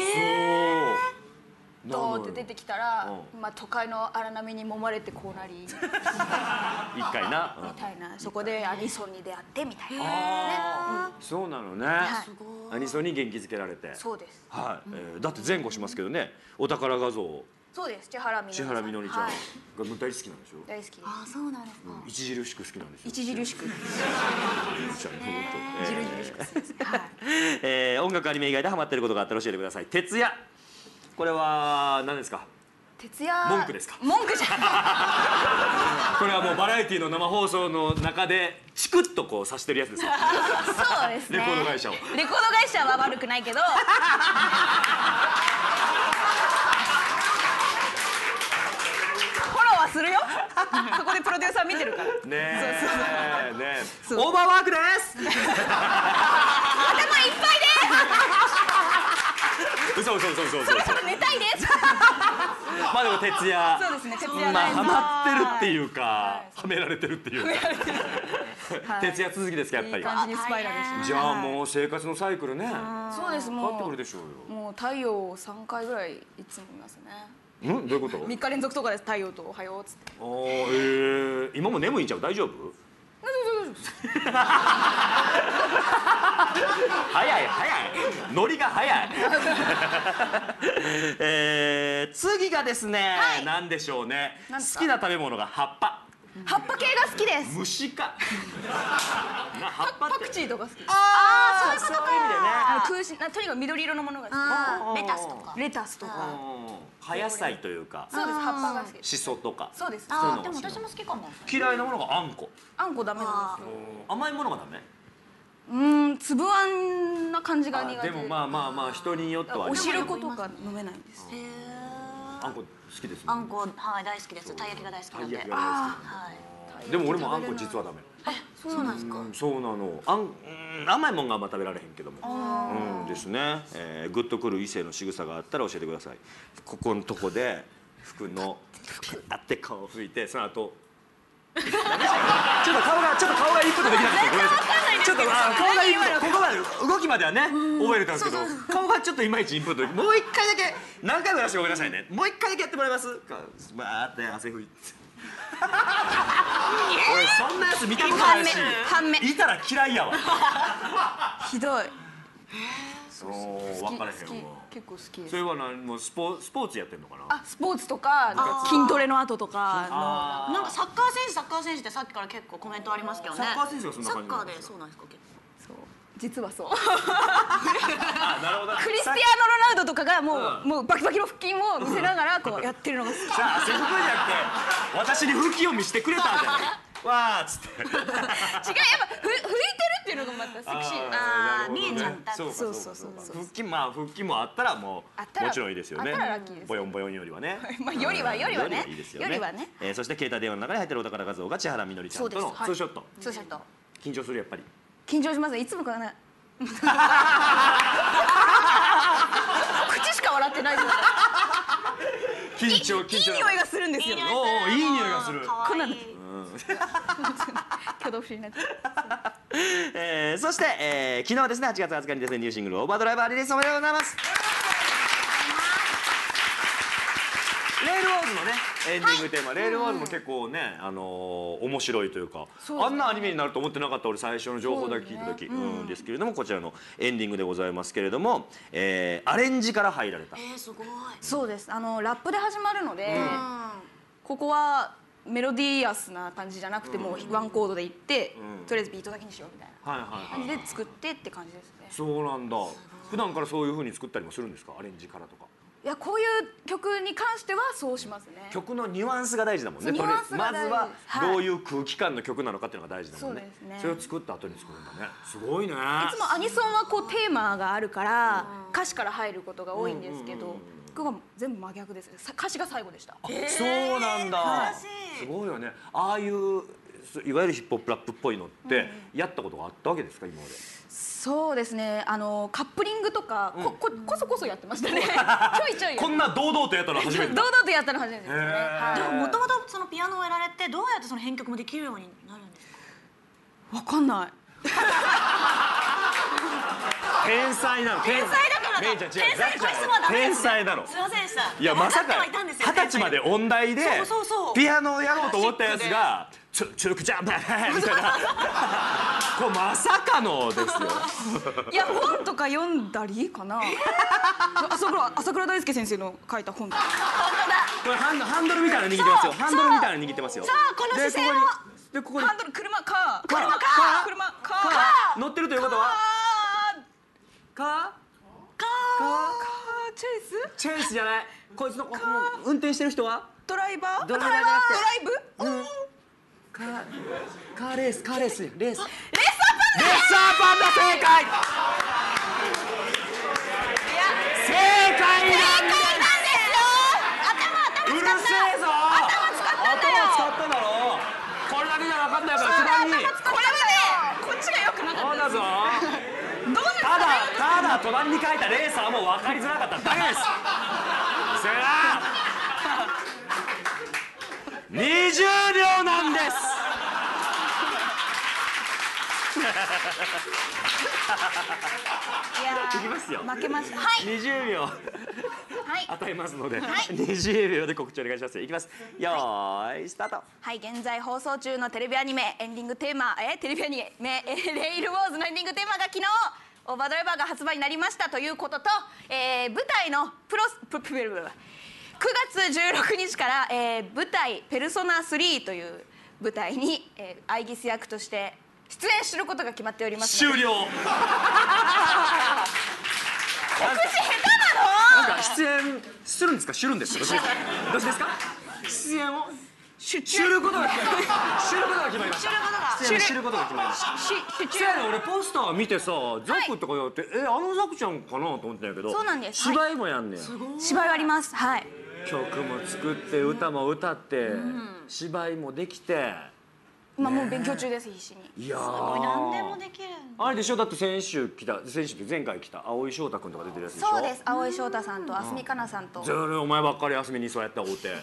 ドーって出てきたら、まあ都会の荒波に揉まれてこうなり一回なみたいな、そこでアニソンに出会ってみたいなね。 そうなのね。アニソンに元気づけられて。 そうです。 はい。だって前後しますけどね。お宝画像。 そうです。千原みのりちゃんがもう大好きなんでしょ。 大好きです。 あ、そうなんですか。 著しく好きなんですよ。 著しく。 音楽アニメ以外でハマってることがあったら教えてください。徹夜。これは何ですか。 徹夜。 文句ですか。 文句じゃない。 これはもうバラエティの生放送の中でチクッとこうさしてるやつです。 そうですね。 レコード会社を。 レコード会社は悪くないけど。するよ。そこでプロデューサー見てるから。ねえ。オーバーワークです。 頭いっぱいです。 嘘。 そろそろ寝たいです。 まあでも徹夜。 そうですね。徹夜。 まあハマってるっていうか、はめられてるっていうか。徹夜続きですかやっぱり。 いい感じにスパイラルして。 じゃあもう生活のサイクルね。 そうです。 変わってくるでしょうよ。 もう太陽3回ぐらいいつも見ますね。 どういうこと？ 3日連続とかです。太陽とおはようっつって。 今も眠いんちゃう？大丈夫？早いノリが早い。次がですね、なんでしょうね。好きな食べ物が葉っぱ。 葉っぱ系が好きです。 虫か。葉っぱパクチーとか好きです。 そういう意味でね。 空心とにかく緑色のものが好き。レタスとか。 葉野菜というか。 そうです。葉っぱが好きです。 しそとか。 そうです。 でも私も好きかも。 嫌いなものがあんこ。 あんこダメなんですよ。 甘いものがダメ。 粒あんな感じが苦手。 でもまあ人によっては。 お汁粉とか飲めないんです。 あんこ好きです。 あんこはい大好きです。たい焼きが大好きなんで。 でも俺もあんこ実はダメ。 そうなんですか。 そうなの。甘いもんがあんま食べられへんけども。ですね。グッとくる異性の仕草があったら教えてください。ここのとこで服のあって顔を拭いてその後。ちょっと顔がインプットできなかった。ごめんなさい。ちょっと顔がインプットここまで動きまではね覚えれたんですけど顔がちょっっといまいちインプット。もう一回だけ何回もやらせてごめんなさいね。もう一回だけやってもらえます？バーって汗拭いて。俺そんなやつ見たことないし、いたら嫌いやわ。 ひどい。 そう分からへんわ。 結構好きです。 それは何もスポーツやってんのかな？ スポーツとか筋トレの後とかのなんかサッカー選手ってさっきから結構コメントありますけどね。 サッカー選手がそんな感じ。 サッカーでそうなんですか？ そう実はそう。 なるほど。 クリスティアーノ・ロナウドとかがもうバキバキの腹筋を見せながらこうやってるのが好き。 さあ汗拭くんじゃなくて私に腹筋を見せてくれたんじゃない。わーっつって。 違う、やっぱ拭いてるっていうのろがまたセクシー。 あー見えちゃった。 そうかそうそうそう腹筋まあ腹筋もあったらもうもちろんいいですよね。 あったらラッキーです。 ボヨンボヨンよりはね。 まあよりはね。 いいですよね。 よりはね。 そして携帯電話の中に入ってるお宝画像が千原みのりちゃんとのツーショット。 ツーショット。 緊張するやっぱり。 緊張しますね。いつもからね。口しか笑ってないです。 緊張いい匂いがするんですよ。 おおいい匂いがする。 こんなんです。挙動不審になって。 そして、昨日ですね8月20日にですねニューシングル「オーバードライバー」リリースおめでとうございます。レールウォーズのねエンディングテーマ、レールウォーズも結構ね面白いというか、あんなアニメになると思ってなかった俺最初の情報だけ聞いた時ですけれども、こちらのエンディングでございますけれども、アレンジから入られた。 すごい。 そうです。ラップで始まるので、ここはメロディアスな感じじゃなくてもうワンコードでいって、とりあえずビートだけにしようみたいな感じで作ってって感じですね。 そうなんだ。普段からそういう風に作ったりもするんですか、アレンジからとか。 いや、こういう曲に関してはそうしますね。 曲のニュアンスが大事だもんね。まずはどういう空気感の曲なのかっていうのが大事だもんね。それを作った後に作るんだね。すごいね。いつもアニソンはこうテーマがあるから歌詞から入ることが多いんですけど、僕は全部真逆です。歌詞が最後でした。 そうなんだ。すごいよね。ああいういわゆるヒップホップラップっぽいのってやったことがあったわけですか、今まで。 そうですね。カップリングとかこそこそやってましたね。ちょいちょい。 こんな堂々とやったの初めて。 堂々とやったの初めてですね。 でももともとそのピアノをやられてどうやってその編曲もできるようになるんですか。 わかんない。 天才なの。 天才だからだ。天才こいつもダメですね。 天才なの。 すいませんでした。 いやまさか 20 歳まで音大でピアノをやろうと思ったやつがチュルクジャンプみたいな、これまさかのですよ。 いや本とか読んだりかな。朝倉大輔先生の書いた本とか。 これハンドルみたいなの握ってますよ。ハンドルみたいなの握ってますよ。 さあこの姿勢をでここにハンドル車乗ってるということはチェイスじゃない。こいつの運転してる人はドライバー。 ドライバーじゃなくてドライブ。 カーレースレーサーパンダ正解。正解なんですよ。うるせえぞ。頭使ったんだろ。これだけじゃ分かんないから芝居に。 これはね、こっちが良くなかった。 そうだぞ。ただ隣に書いたレーサーも分かりづらかっただけです。せや20秒なんです。いきますよ。 負けました。はい。 20秒与えますので、20秒で告知お願いしますよ。いきます。よーいスタート。 はい、現在放送中のテレビアニメエンディングテーマテレビアニメレイルウォーズのエンディングテーマが昨日オーバードライバーが発売になりましたということと、舞台の9月16日から、舞台「ペルソナ3」という舞台に、アイギス役として出演することが決まっておりますので。 終了。 告知下手なの。 なんか出演するんですか、するんですか、どうですか。出演を知ることが決まりました。知ることが決まりました。俺ポスター見てさ、ザクとかやって、あのザクちゃんかなと思ってんやけど、 そうなんです。 芝居もやんねん。 芝居あります。はい。 曲も作って歌も歌って芝居もできて。 今もう勉強中です、必死に。 いやー何でもできる。 あれでしょ。だって先週って前回来た蒼井翔太君とか出てるやつでしょ。 そうです。蒼井翔太さんと蓮見香奈さんと。 ずるいお前ばっかり休みにそうやって会うて。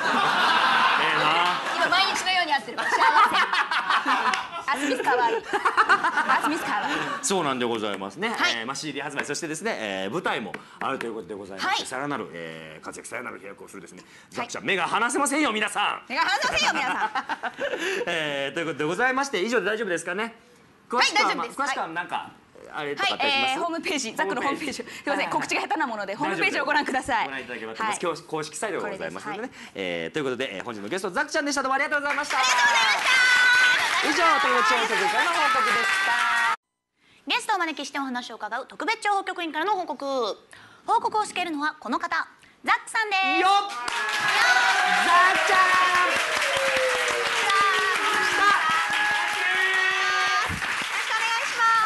今毎日のように会ってる。幸せ。蓮見かわいい。蓮見かわいい。 そうなんでございますね。CD 発売、そしてですね舞台もあるということでございまして、さらなる活躍、さらなる飛躍をするですねザクちゃん、目が離せませんよ皆さん。 目が離せませんよ皆さん。 ということでございまして、以上で大丈夫ですかね。 はい、大丈夫です。 詳しくはなんかあれとかあったりします？ ホームページ、ザックのホームページ、すみません、告知が下手なものでホームページをご覧ください。 ご覧いただければと思います。今日公式サイトがございますのでね。ということで本日のゲストザクちゃんでした。どうもありがとうございました。ありがとうございました。以上、特別情報局からの報告でした。 ゲストをお招きしてお話を伺う特別情報局員からの報告をしているのはこの方、ザックさんです。 よっ、ザクちゃん。 よろしくお願いします。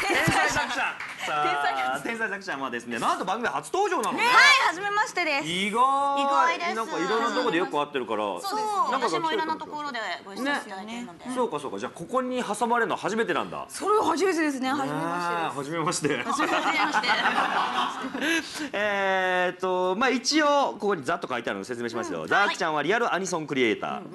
天才作者さあ天才作者はですねなんと番組初登場なのね。 はい、初めましてです。 意外。 意外です。 なんかいろんなところでよく会ってるから。 そうなんか私もいろんなところでご一緒させていただいてるので。 そうかそうかじゃあここに挟まれるの初めてなんだ。 それは初めてですね。初めま初めまして。 初めまして。 まあ一応ここにざっと書いてあるの説明しますよ。ザーキちゃんはリアルアニソンクリエイター。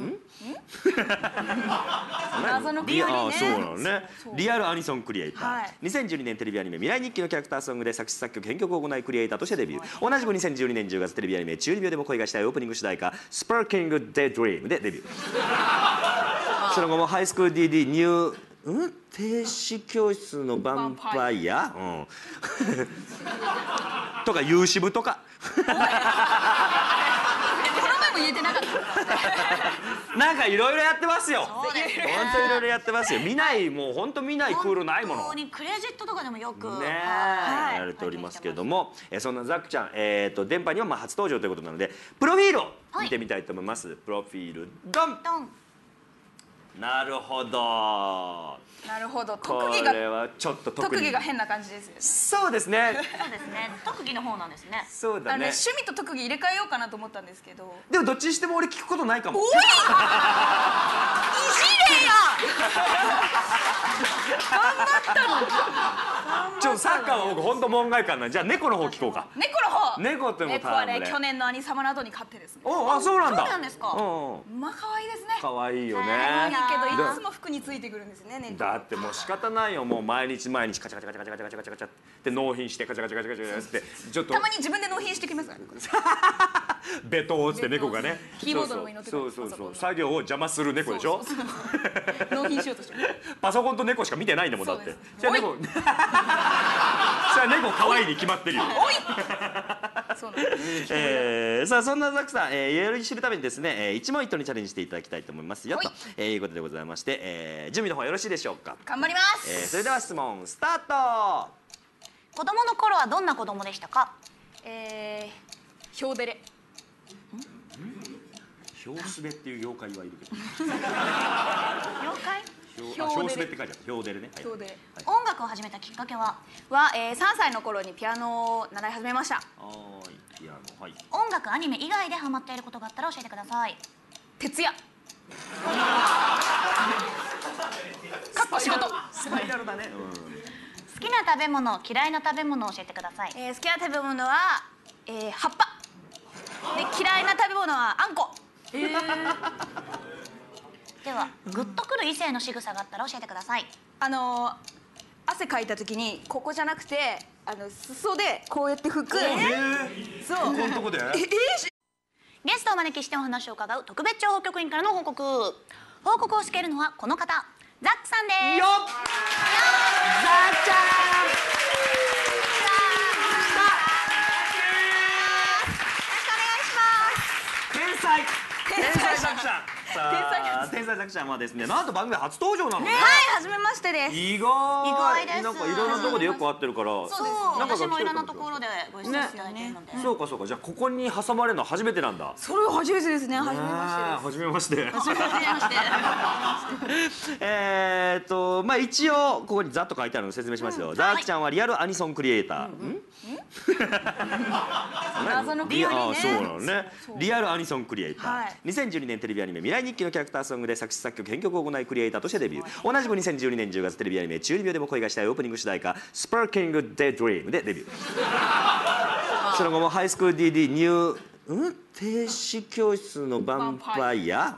謎のリアルね。 そうなのね。リアルアニソンクリエイター。2012年テレビアニメ未来日記のキャラクターソングで作詞作曲編曲を行いクリエイターとしてデビュー。同じく2012年10月テレビアニメ中二病でも恋がしたいオープニング主題歌スパーキングデイドリームでデビュー。その後もハイスクール DD ニュー停止教室のヴァンパイア、とかユーシブとかこの前も言えてなかった。 なんかいろいろやってますよ。 そうですね。 本当いろいろやってますよ。見ないもう本当見ないクールないもの。 本当にクレジットとかでもよくねやられておりますけれども、そんなザックちゃん電波にはまあ初登場ということなのでプロフィールを見てみたいと思います。プロフィールドン。 ドン。 なるほど。 なるほど。 これはちょっと特技が変な感じですよ。そうですね。 そうですね。特技の方なんですね。 そうだね。 趣味と特技入れ替えようかなと思ったんですけど。 でもどっちにしても俺聞くことないかも。 おい。いじれや。頑張ったの。 サッカーは僕本当門外漢なんで、じゃあ猫の方聞こうか。 猫の方。 猫っても猫はね去年の兄様などに勝ってですね。 あ、そうなんだ。 そうなんですか。 まあ可愛いですね。 可愛いよね。 けどいつも服についてくるんですね。 だってもう仕方ないよ。もう毎日毎日カチャカチャカチャカチャカチャカチャカチャって納品してカチャカチャカチャカチャってちょっとたまに自分で納品してきますから。 ベトーって猫がね。 キーボードの上に乗ってくる。 そう作業を邪魔する猫でしょ。 納品しようとしてる。 パソコンと猫しか見てないんだもんだって。じゃあ猫。それは猫可愛いに決まってるよ。 おい。 さあそんなザックさん、いろいろ知るためにですね、一問一答にチャレンジしていただきたいと思いますよということでございまして、準備の方よろしいでしょうか。 頑張ります。 それでは質問スタート。 子供の頃はどんな子供でしたか。 ヒョウデレ。 ヒョウスベっていう妖怪はいるけど。 妖怪？ ヒョウスベって書いてある。ヒョウデレね。 音楽を始めたきっかけは 3歳の頃にピアノを習い始めました。 ピアノ、はい。 音楽アニメ以外でハマっていることがあったら教えてください。 徹夜。かっこ仕事。 スパイラルだね。 好きな食べ物、嫌いな食べ物を教えてください。 好きな食べ物は葉っぱ。で嫌いな食べ物はあんこ。 ではグッとくる異性の仕草があったら教えてください。 汗かいた時にここじゃなくて裾でこうやって拭く。 そう。ここのとこで。 ゲストをお招きしてお話を伺う特別情報局員からの報告をしているのはこの方、ザックさんです。 よっ。ザッちゃん。天才作者。天才作者はですね、なんと番組初登場なのね。 はい、初めましてです。 意外です。 なんかいろんなところでよく会ってるから。 そう、私もいろんなところでご一緒させていただいてるので。 そうかそうか、じゃあここに挟まれるの初めてなんだ。 それは初めてですね。初めまして。 初めまして。 初めまして。 まあ一応ここにざっと書いてあるの説明しますよ。ザーキちゃんはリアルアニソンクリエイター。 謎のリアルね。 そうなのね。リアルアニソンクリエイター。2012年テレビアニメ未来日記のキャラクターソングで作詞作曲編曲を行いクリエイターとしてデビュー。同じく2012年10月テレビアニメ中二病でも恋がしたいオープニング主題歌スパーキングデイドリームでデビュー。その後もハイスクール DD ニュー停止教室のヴァンパイア、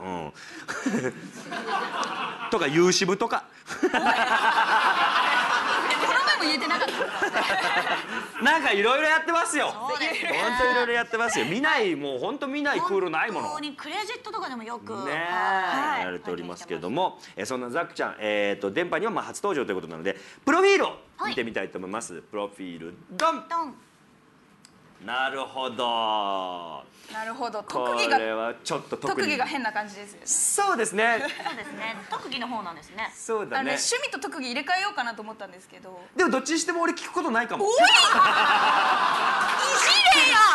とかユーシブとかこの前も言えてなかった。 なんかいろいろやってますよ。本当いろいろやってますよ。見ないもう本当見ないクールないもの。 本当にクレジットとかでもよくやられておりますけれども、そんなザックちゃん電波にはまあ初登場ということなのでプロフィールを見てみたいと思います。プロフィールドン。なるほど。 なるほど。 これはちょっと特技が変な感じですそうですね。 そうですね。特技の方なんですね。 そうだね。 趣味と特技入れ替えようかなと思ったんですけど。 でもどっちにしても俺聞くことないかも。おい。いじれや。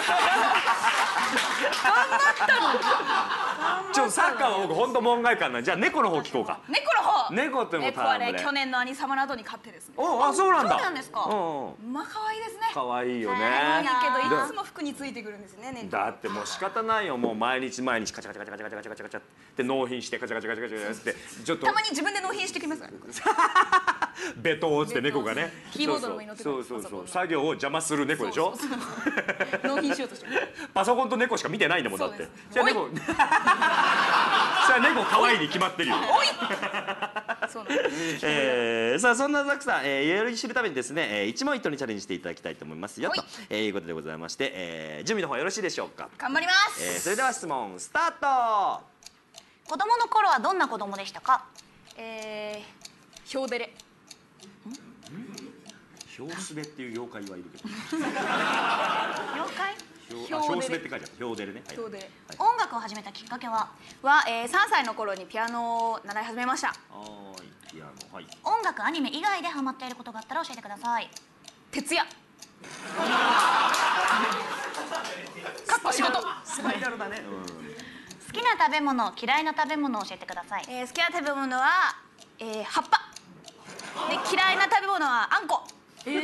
頑張ったの。 サッカーは僕本当門外漢なんで、じゃあ猫の方聞こうか。 猫の方。 猫とも猫はね戯れ。 去年の兄様などに勝ってですね。 お、あ、そうなんだ。 そうなんですかまあ可愛いですね。 可愛いよね。 可愛いけどだいつも服についてくるんですね。 だってもう仕方ないよ、もう毎日カチャカチャカチャカチャカチャカチャカチャカチャって納品してカチャカチャカチャカチャってちょっとたまに自分で納品してきますから。 ベトーって猫がね、 キーボードの上に乗ってくるそう作業を邪魔する猫でしょ。 納品しようとしてる。 パソコンと猫しか見てないんだもんだって。 そうですじゃあ猫じゃあ猫可愛いに決まってるよ。 そうなんです。 さあそんなザックさん、より知るためにですね、一問一答にチャレンジしていただきたいと思いますよはいということでございまして、準備の方よろしいでしょうか。 頑張ります。 それでは質問スタート。 子供の頃はどんな子供でしたか？ ヒョウデレ。 ヒョウスベっていう妖怪はいるけど。 妖怪？ ヒョウスベって書いてある。ヒョウデレね。はいヒョウデレ音楽を始めたきっかけは？ は、3歳の頃にピアノを習い始めました。 はい、ピアノ、はい。 音楽アニメ以外でハマっていることがあったら教えてください。 徹夜。かっこ仕事。 スパイラルだね。 好きな食べ物、嫌いな食べ物を教えてください。 好きな食べ物は、葉っぱ。で嫌いな食べ物はあんこ。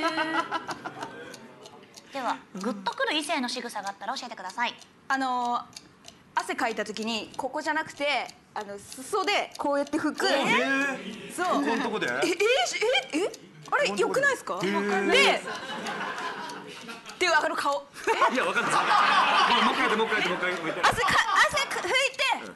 では、グッとくる異性の仕草があったら教えてください。 汗かいた時にここじゃなくて裾でこうやって拭く。そう。 このとこで。 あれ良くないですか？で、顔。 いや、わかんない。もう一回やって、もう一回やって、もう一回やって。 汗拭いて。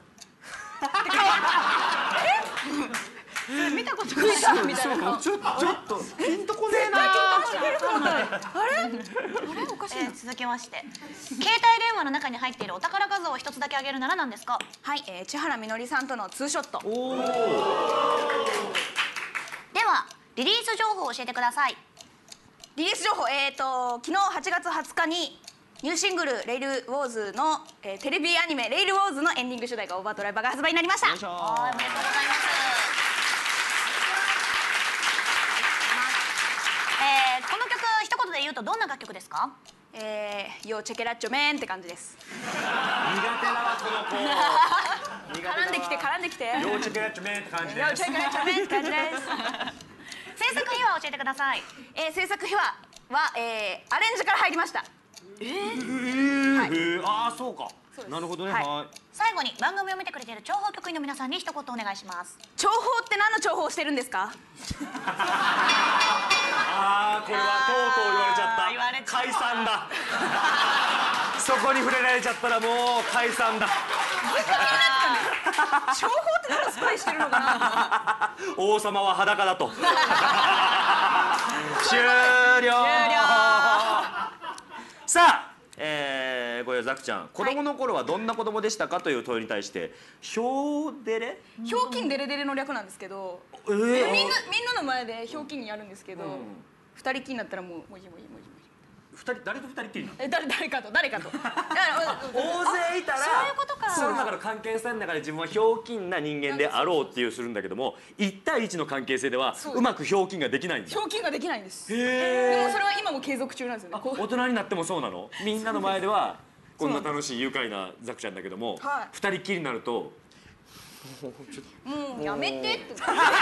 見たことないみたいな顔。 ちょっとピンとこねえな。 あれおかしいな。 続きまして、携帯電話の中に入っているお宝画像を一つだけあげるなら何ですか？ はい、千原みのりさんとのツーショット。 おお。 では、リリース情報を教えてください。 リリース情報、昨日8月20日にニューシングル「レイルウォーズ」の、テレビアニメ「レイルウォーズ」のエンディング主題歌「オーバードライバー」が発売になりました。 はい、おめでとうございます。この曲一言で言うとどんな楽曲ですか？ ようチェケラッチョメンって感じです。 苦手だわこの子。 絡んできて絡んできて。 ようチェケラッチョメンって感じでようチェケラッチョメンって感じです。 制作秘話を教えてください。 制作秘話は、アレンジから入りました。 ああ、そうか。なるほどね。 はいはい。 最後に番組を見てくれている諜報局員の皆さんに一言お願いします。 情報って何の情報をしてるんですか？ ああ、これはとうとう言われちゃった。 言われちゃった解散だ。そこに触れられちゃったらもう解散だ。 情報って何のスパイしてるのかな？ 王様は裸だと。終了。さあ、これザクちゃん、子供の頃はどんな子供でしたかという問いに対してひょうデレ？ ひょうきんデレデレの略なんですけど、みんなの前でひょうきんにやるんですけど、二人きりになったらもうもじもじもじもじ。 誰と二人っきりなの？ 誰かと。 大勢いたらそういうことかその中の関係性の中で自分はひょうきんな人間であろうっていうするんだけども、1対1の関係性ではうまくひょうきんができないんだ。 ひょうきんができないんです。 へでえ。 もそれは今も継続中なんですよね。 大人になってもそうなの？みんなの前ではこんな楽しい愉快なザクちゃんだけども、 はい二人っきりになるともうやめてって。近寄らない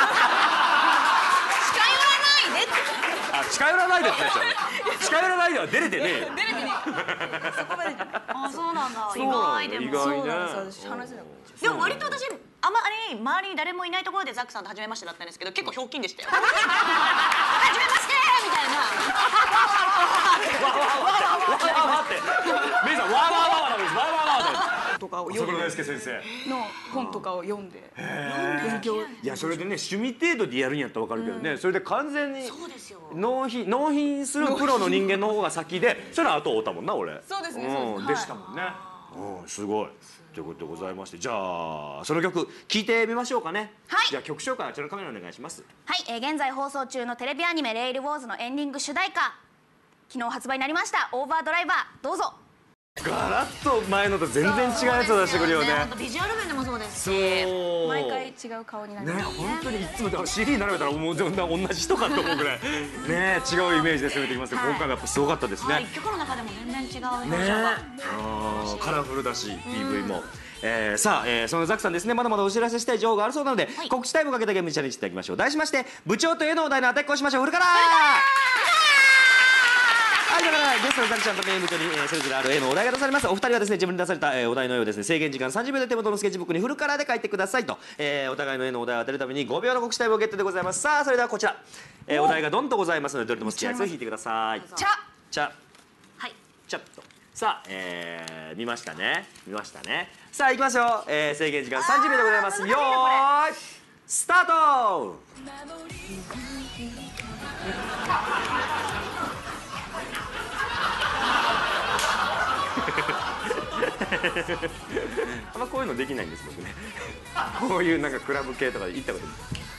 でって。 あ、近寄らないでってなっちゃうね。近寄らないでは出れてねえよ。 出れてね。そこまでじゃない。 あ、そうなんだ。意そうなんだ外でも。 意外ね。 そうなんです。私話せなかった。 でも割と私あまり周りに誰もいないところでザックさんと初めましてだったんですけど、結構ひょうきんでしたよ。初めましてみたいな。 わーってメイさんわーわーなんです。わーわーとかを朝倉大輔先生の本とかを読んで勉強。 いや、それでね、趣味程度でやるんやったらわかるけどね、それで完全にそうですよ。 納品するプロの人間の方が先で、それは後追ったもんな俺。 そうですね。そうでです。 したもんね。すごい。ということでございまして、じゃあその曲聴いてみましょうかね。 はい。 じゃあ曲紹介あちらのカメラお願いします。 はい、現在放送中のテレビアニメ「レイルウォーズ」のエンディング主題歌、昨日発売になりました「オーバードライバー」、どうぞ。 ガラッと前のと全然違うやつを出してくるよね。 本当ビジュアル面でもそうですし。 毎回違う顔になりね、 ます。 本当にいつもCD 並べたらもう同じ人かと思うぐらいね、違うイメージで攻めてきますけど、今回はやっぱすごかったですね。 一曲の中でも全然違う表情ねが。 カラフルだし PV も。 さあ、そのザクさんですね、まだまだお知らせしたい情報があるそうなので、告知タイムをかけたゲームにチャレンジしていただきましょう。題しまして部長と絵のお題の当てっこをしましょう。フルカラー。はい、だからゲストのザクちゃんとメイン部長に、それぞれある絵のお題が出されます。お二人はですね、自分に出された、お題の絵をですね、制限時間30秒で手元のスケッチブックにフルカラーで書いてくださいと、お互いの絵のお題を当てるために5秒の告知タイムをゲットでございます。さあ、それではこちら、お題がどんとございますので、どれとも好きなやつを引いてください。 茶はいちょっとさあ、見ましたね。さあ行きますよ、制限時間30秒でございます。よーいスタート。あんまこういうのできないんです僕ね。こういうなんかクラブ系とかで行ったことない。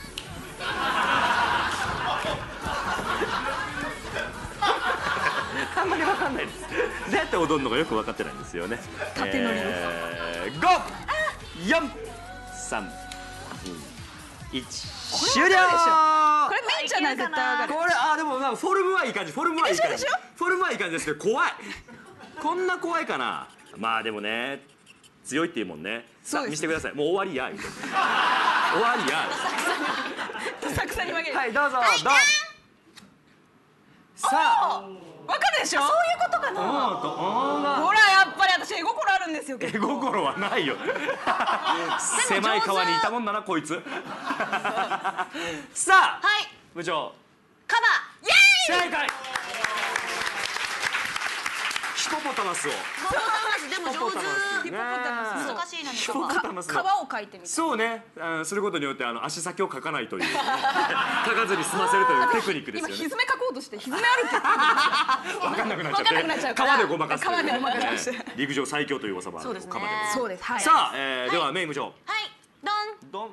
あんまり分かんないです。どうやって踊るのかよく分かってないんですよね。 縦乗りです。 5、4、3、2、1、終了。 これメインじゃない絶対上がる。 これでもなんかフォルムはいい感じ。フォルムはいい感じですけど怖い。こんな怖いかな。まあでもね強いっていうもんね。さあ見せてください。もう終わりや言うて。終わりや。 どさくさに負ける。 はいどうぞ。さあわかるでしょ。そういうことかな。ほらやっぱり私絵心あるんですよ。 絵心はないよ。狭い川にいたもんだなこいつ。さあ部長カバイエーイ。 正解。ヒポポタマスを。 でも上手。 ヒポポタマス。 難しいな。 ヒポポタマスの川を描いてみた。 そうね、することによって足先を描かないという書かずに済ませるというテクニックですよね。 今ひずめ描こうとしてひずめあるって言って分かんなくなっちゃって川でごまかす。 川でごまかして陸上最強という噂もある。 そうですね。 そうです。はい。 さあではメイン部長はいドン。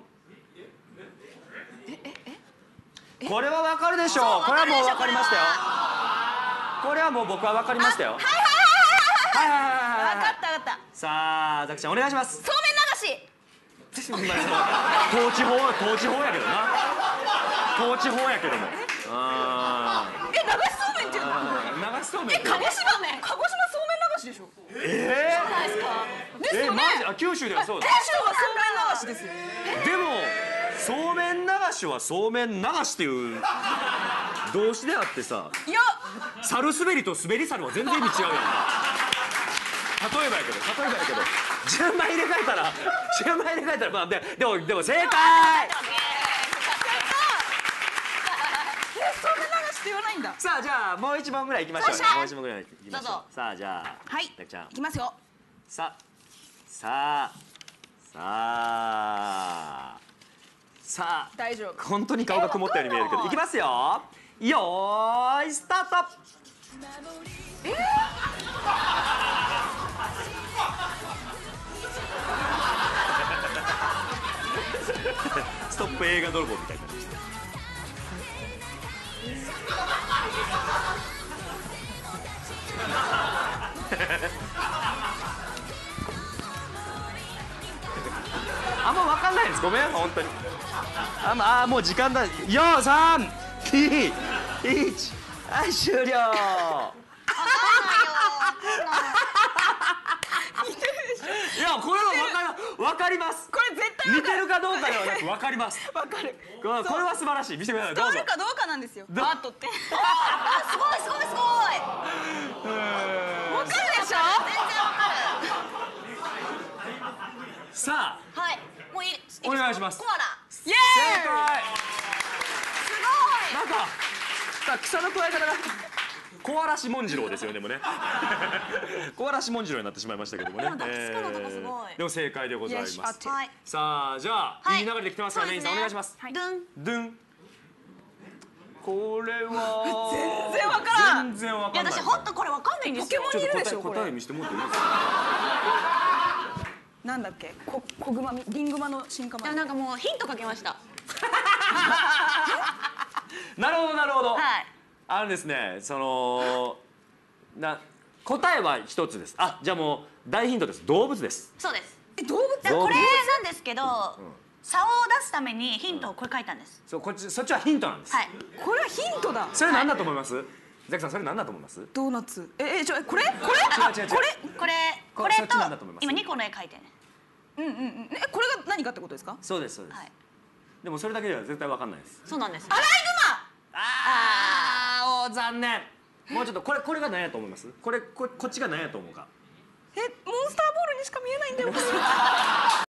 これはわかるでしょう。これはもうわかりましたよ。これはもう僕はわかりましたよ。 分かったさあザクちゃんお願いします。 そうめん流し。 統治法やけどな。統治法やけども。 流しそうめんっていうの。 流しそうめん。 鹿児島そうめん流しでしょ。ですよね。 マジ九州ではそうだ。 九州はそうめん流しですよ。 でもそうめん流しはそうめん流しっていう動詞であってさ、 いや猿滑りと滑り猿は全然意味違うやん。例えばやけど10枚入れ替えたらまあでも正解。 そうめん流しって言わないんだ。 さあじゃあもう一問ぐらい行きましょう。もう一問ぐらい行きましょう。 どうぞ。 さあじゃあはいザクちゃんいきますよ。 さあ大丈夫。 本当に顔が曇ったように見えるけどいきますよ。よーいスタート。ストップ映画泥棒みたいになりました。あんま分かんないです。ごめん本当に。もう時間だ。4、3、2、1、はい終了。いやこれは分かります。 これ絶対似てるかどうかではなく分かります。 わかる。 これは素晴らしい。見せてください。どうぞ伝わる。かどうかなんですよ。バーッとって。 すごい。 わかるでしょ。 全然わかさある。はい。もういい。 お願いしますコアラ。 イエ正ーイ。 解。なんか草の加え方が小嵐紋次郎ですよね。もうね小嵐紋次郎になってしまいましたけどもね。 なんだつくのとかすごいでも正解でございます。 よしはい。 さあじゃあいい流れできてますからメインさんお願いします。 ドゥン。 ドゥン。これは全然わからん。 全然わいかんない。 や私本当これわかんないんですよ。 ポケモンにいるでしょこれ。 答え見せてもらっていいですか。 なんだっけ。小熊リングマの進化版。 いやなんかもうヒントかけました。 なるほど。 はい。 ですね答えは一つです。じゃあもう大ヒントです。動物です。 そうです。 動物。 これなんですけど、差を出すためにヒントをこれ書いたんです。 そっちはヒントなんです。 はい。 これはヒントだ。 それ何だと思います？ザクさんそれ何だと思います？ ドーナツ。これ？ 違う。 これそっちなんだと思います今2個の絵描いてね。 これが何かってことですか？ そうですそうです、 はい、 でもそれだけでは絶対わかんないです。 そうなんです。 アライお残念。もうちょっとこれが何やと思います？こっちが何やと思うか。 グマ。モンスターボールにしか見えないんだよこれ。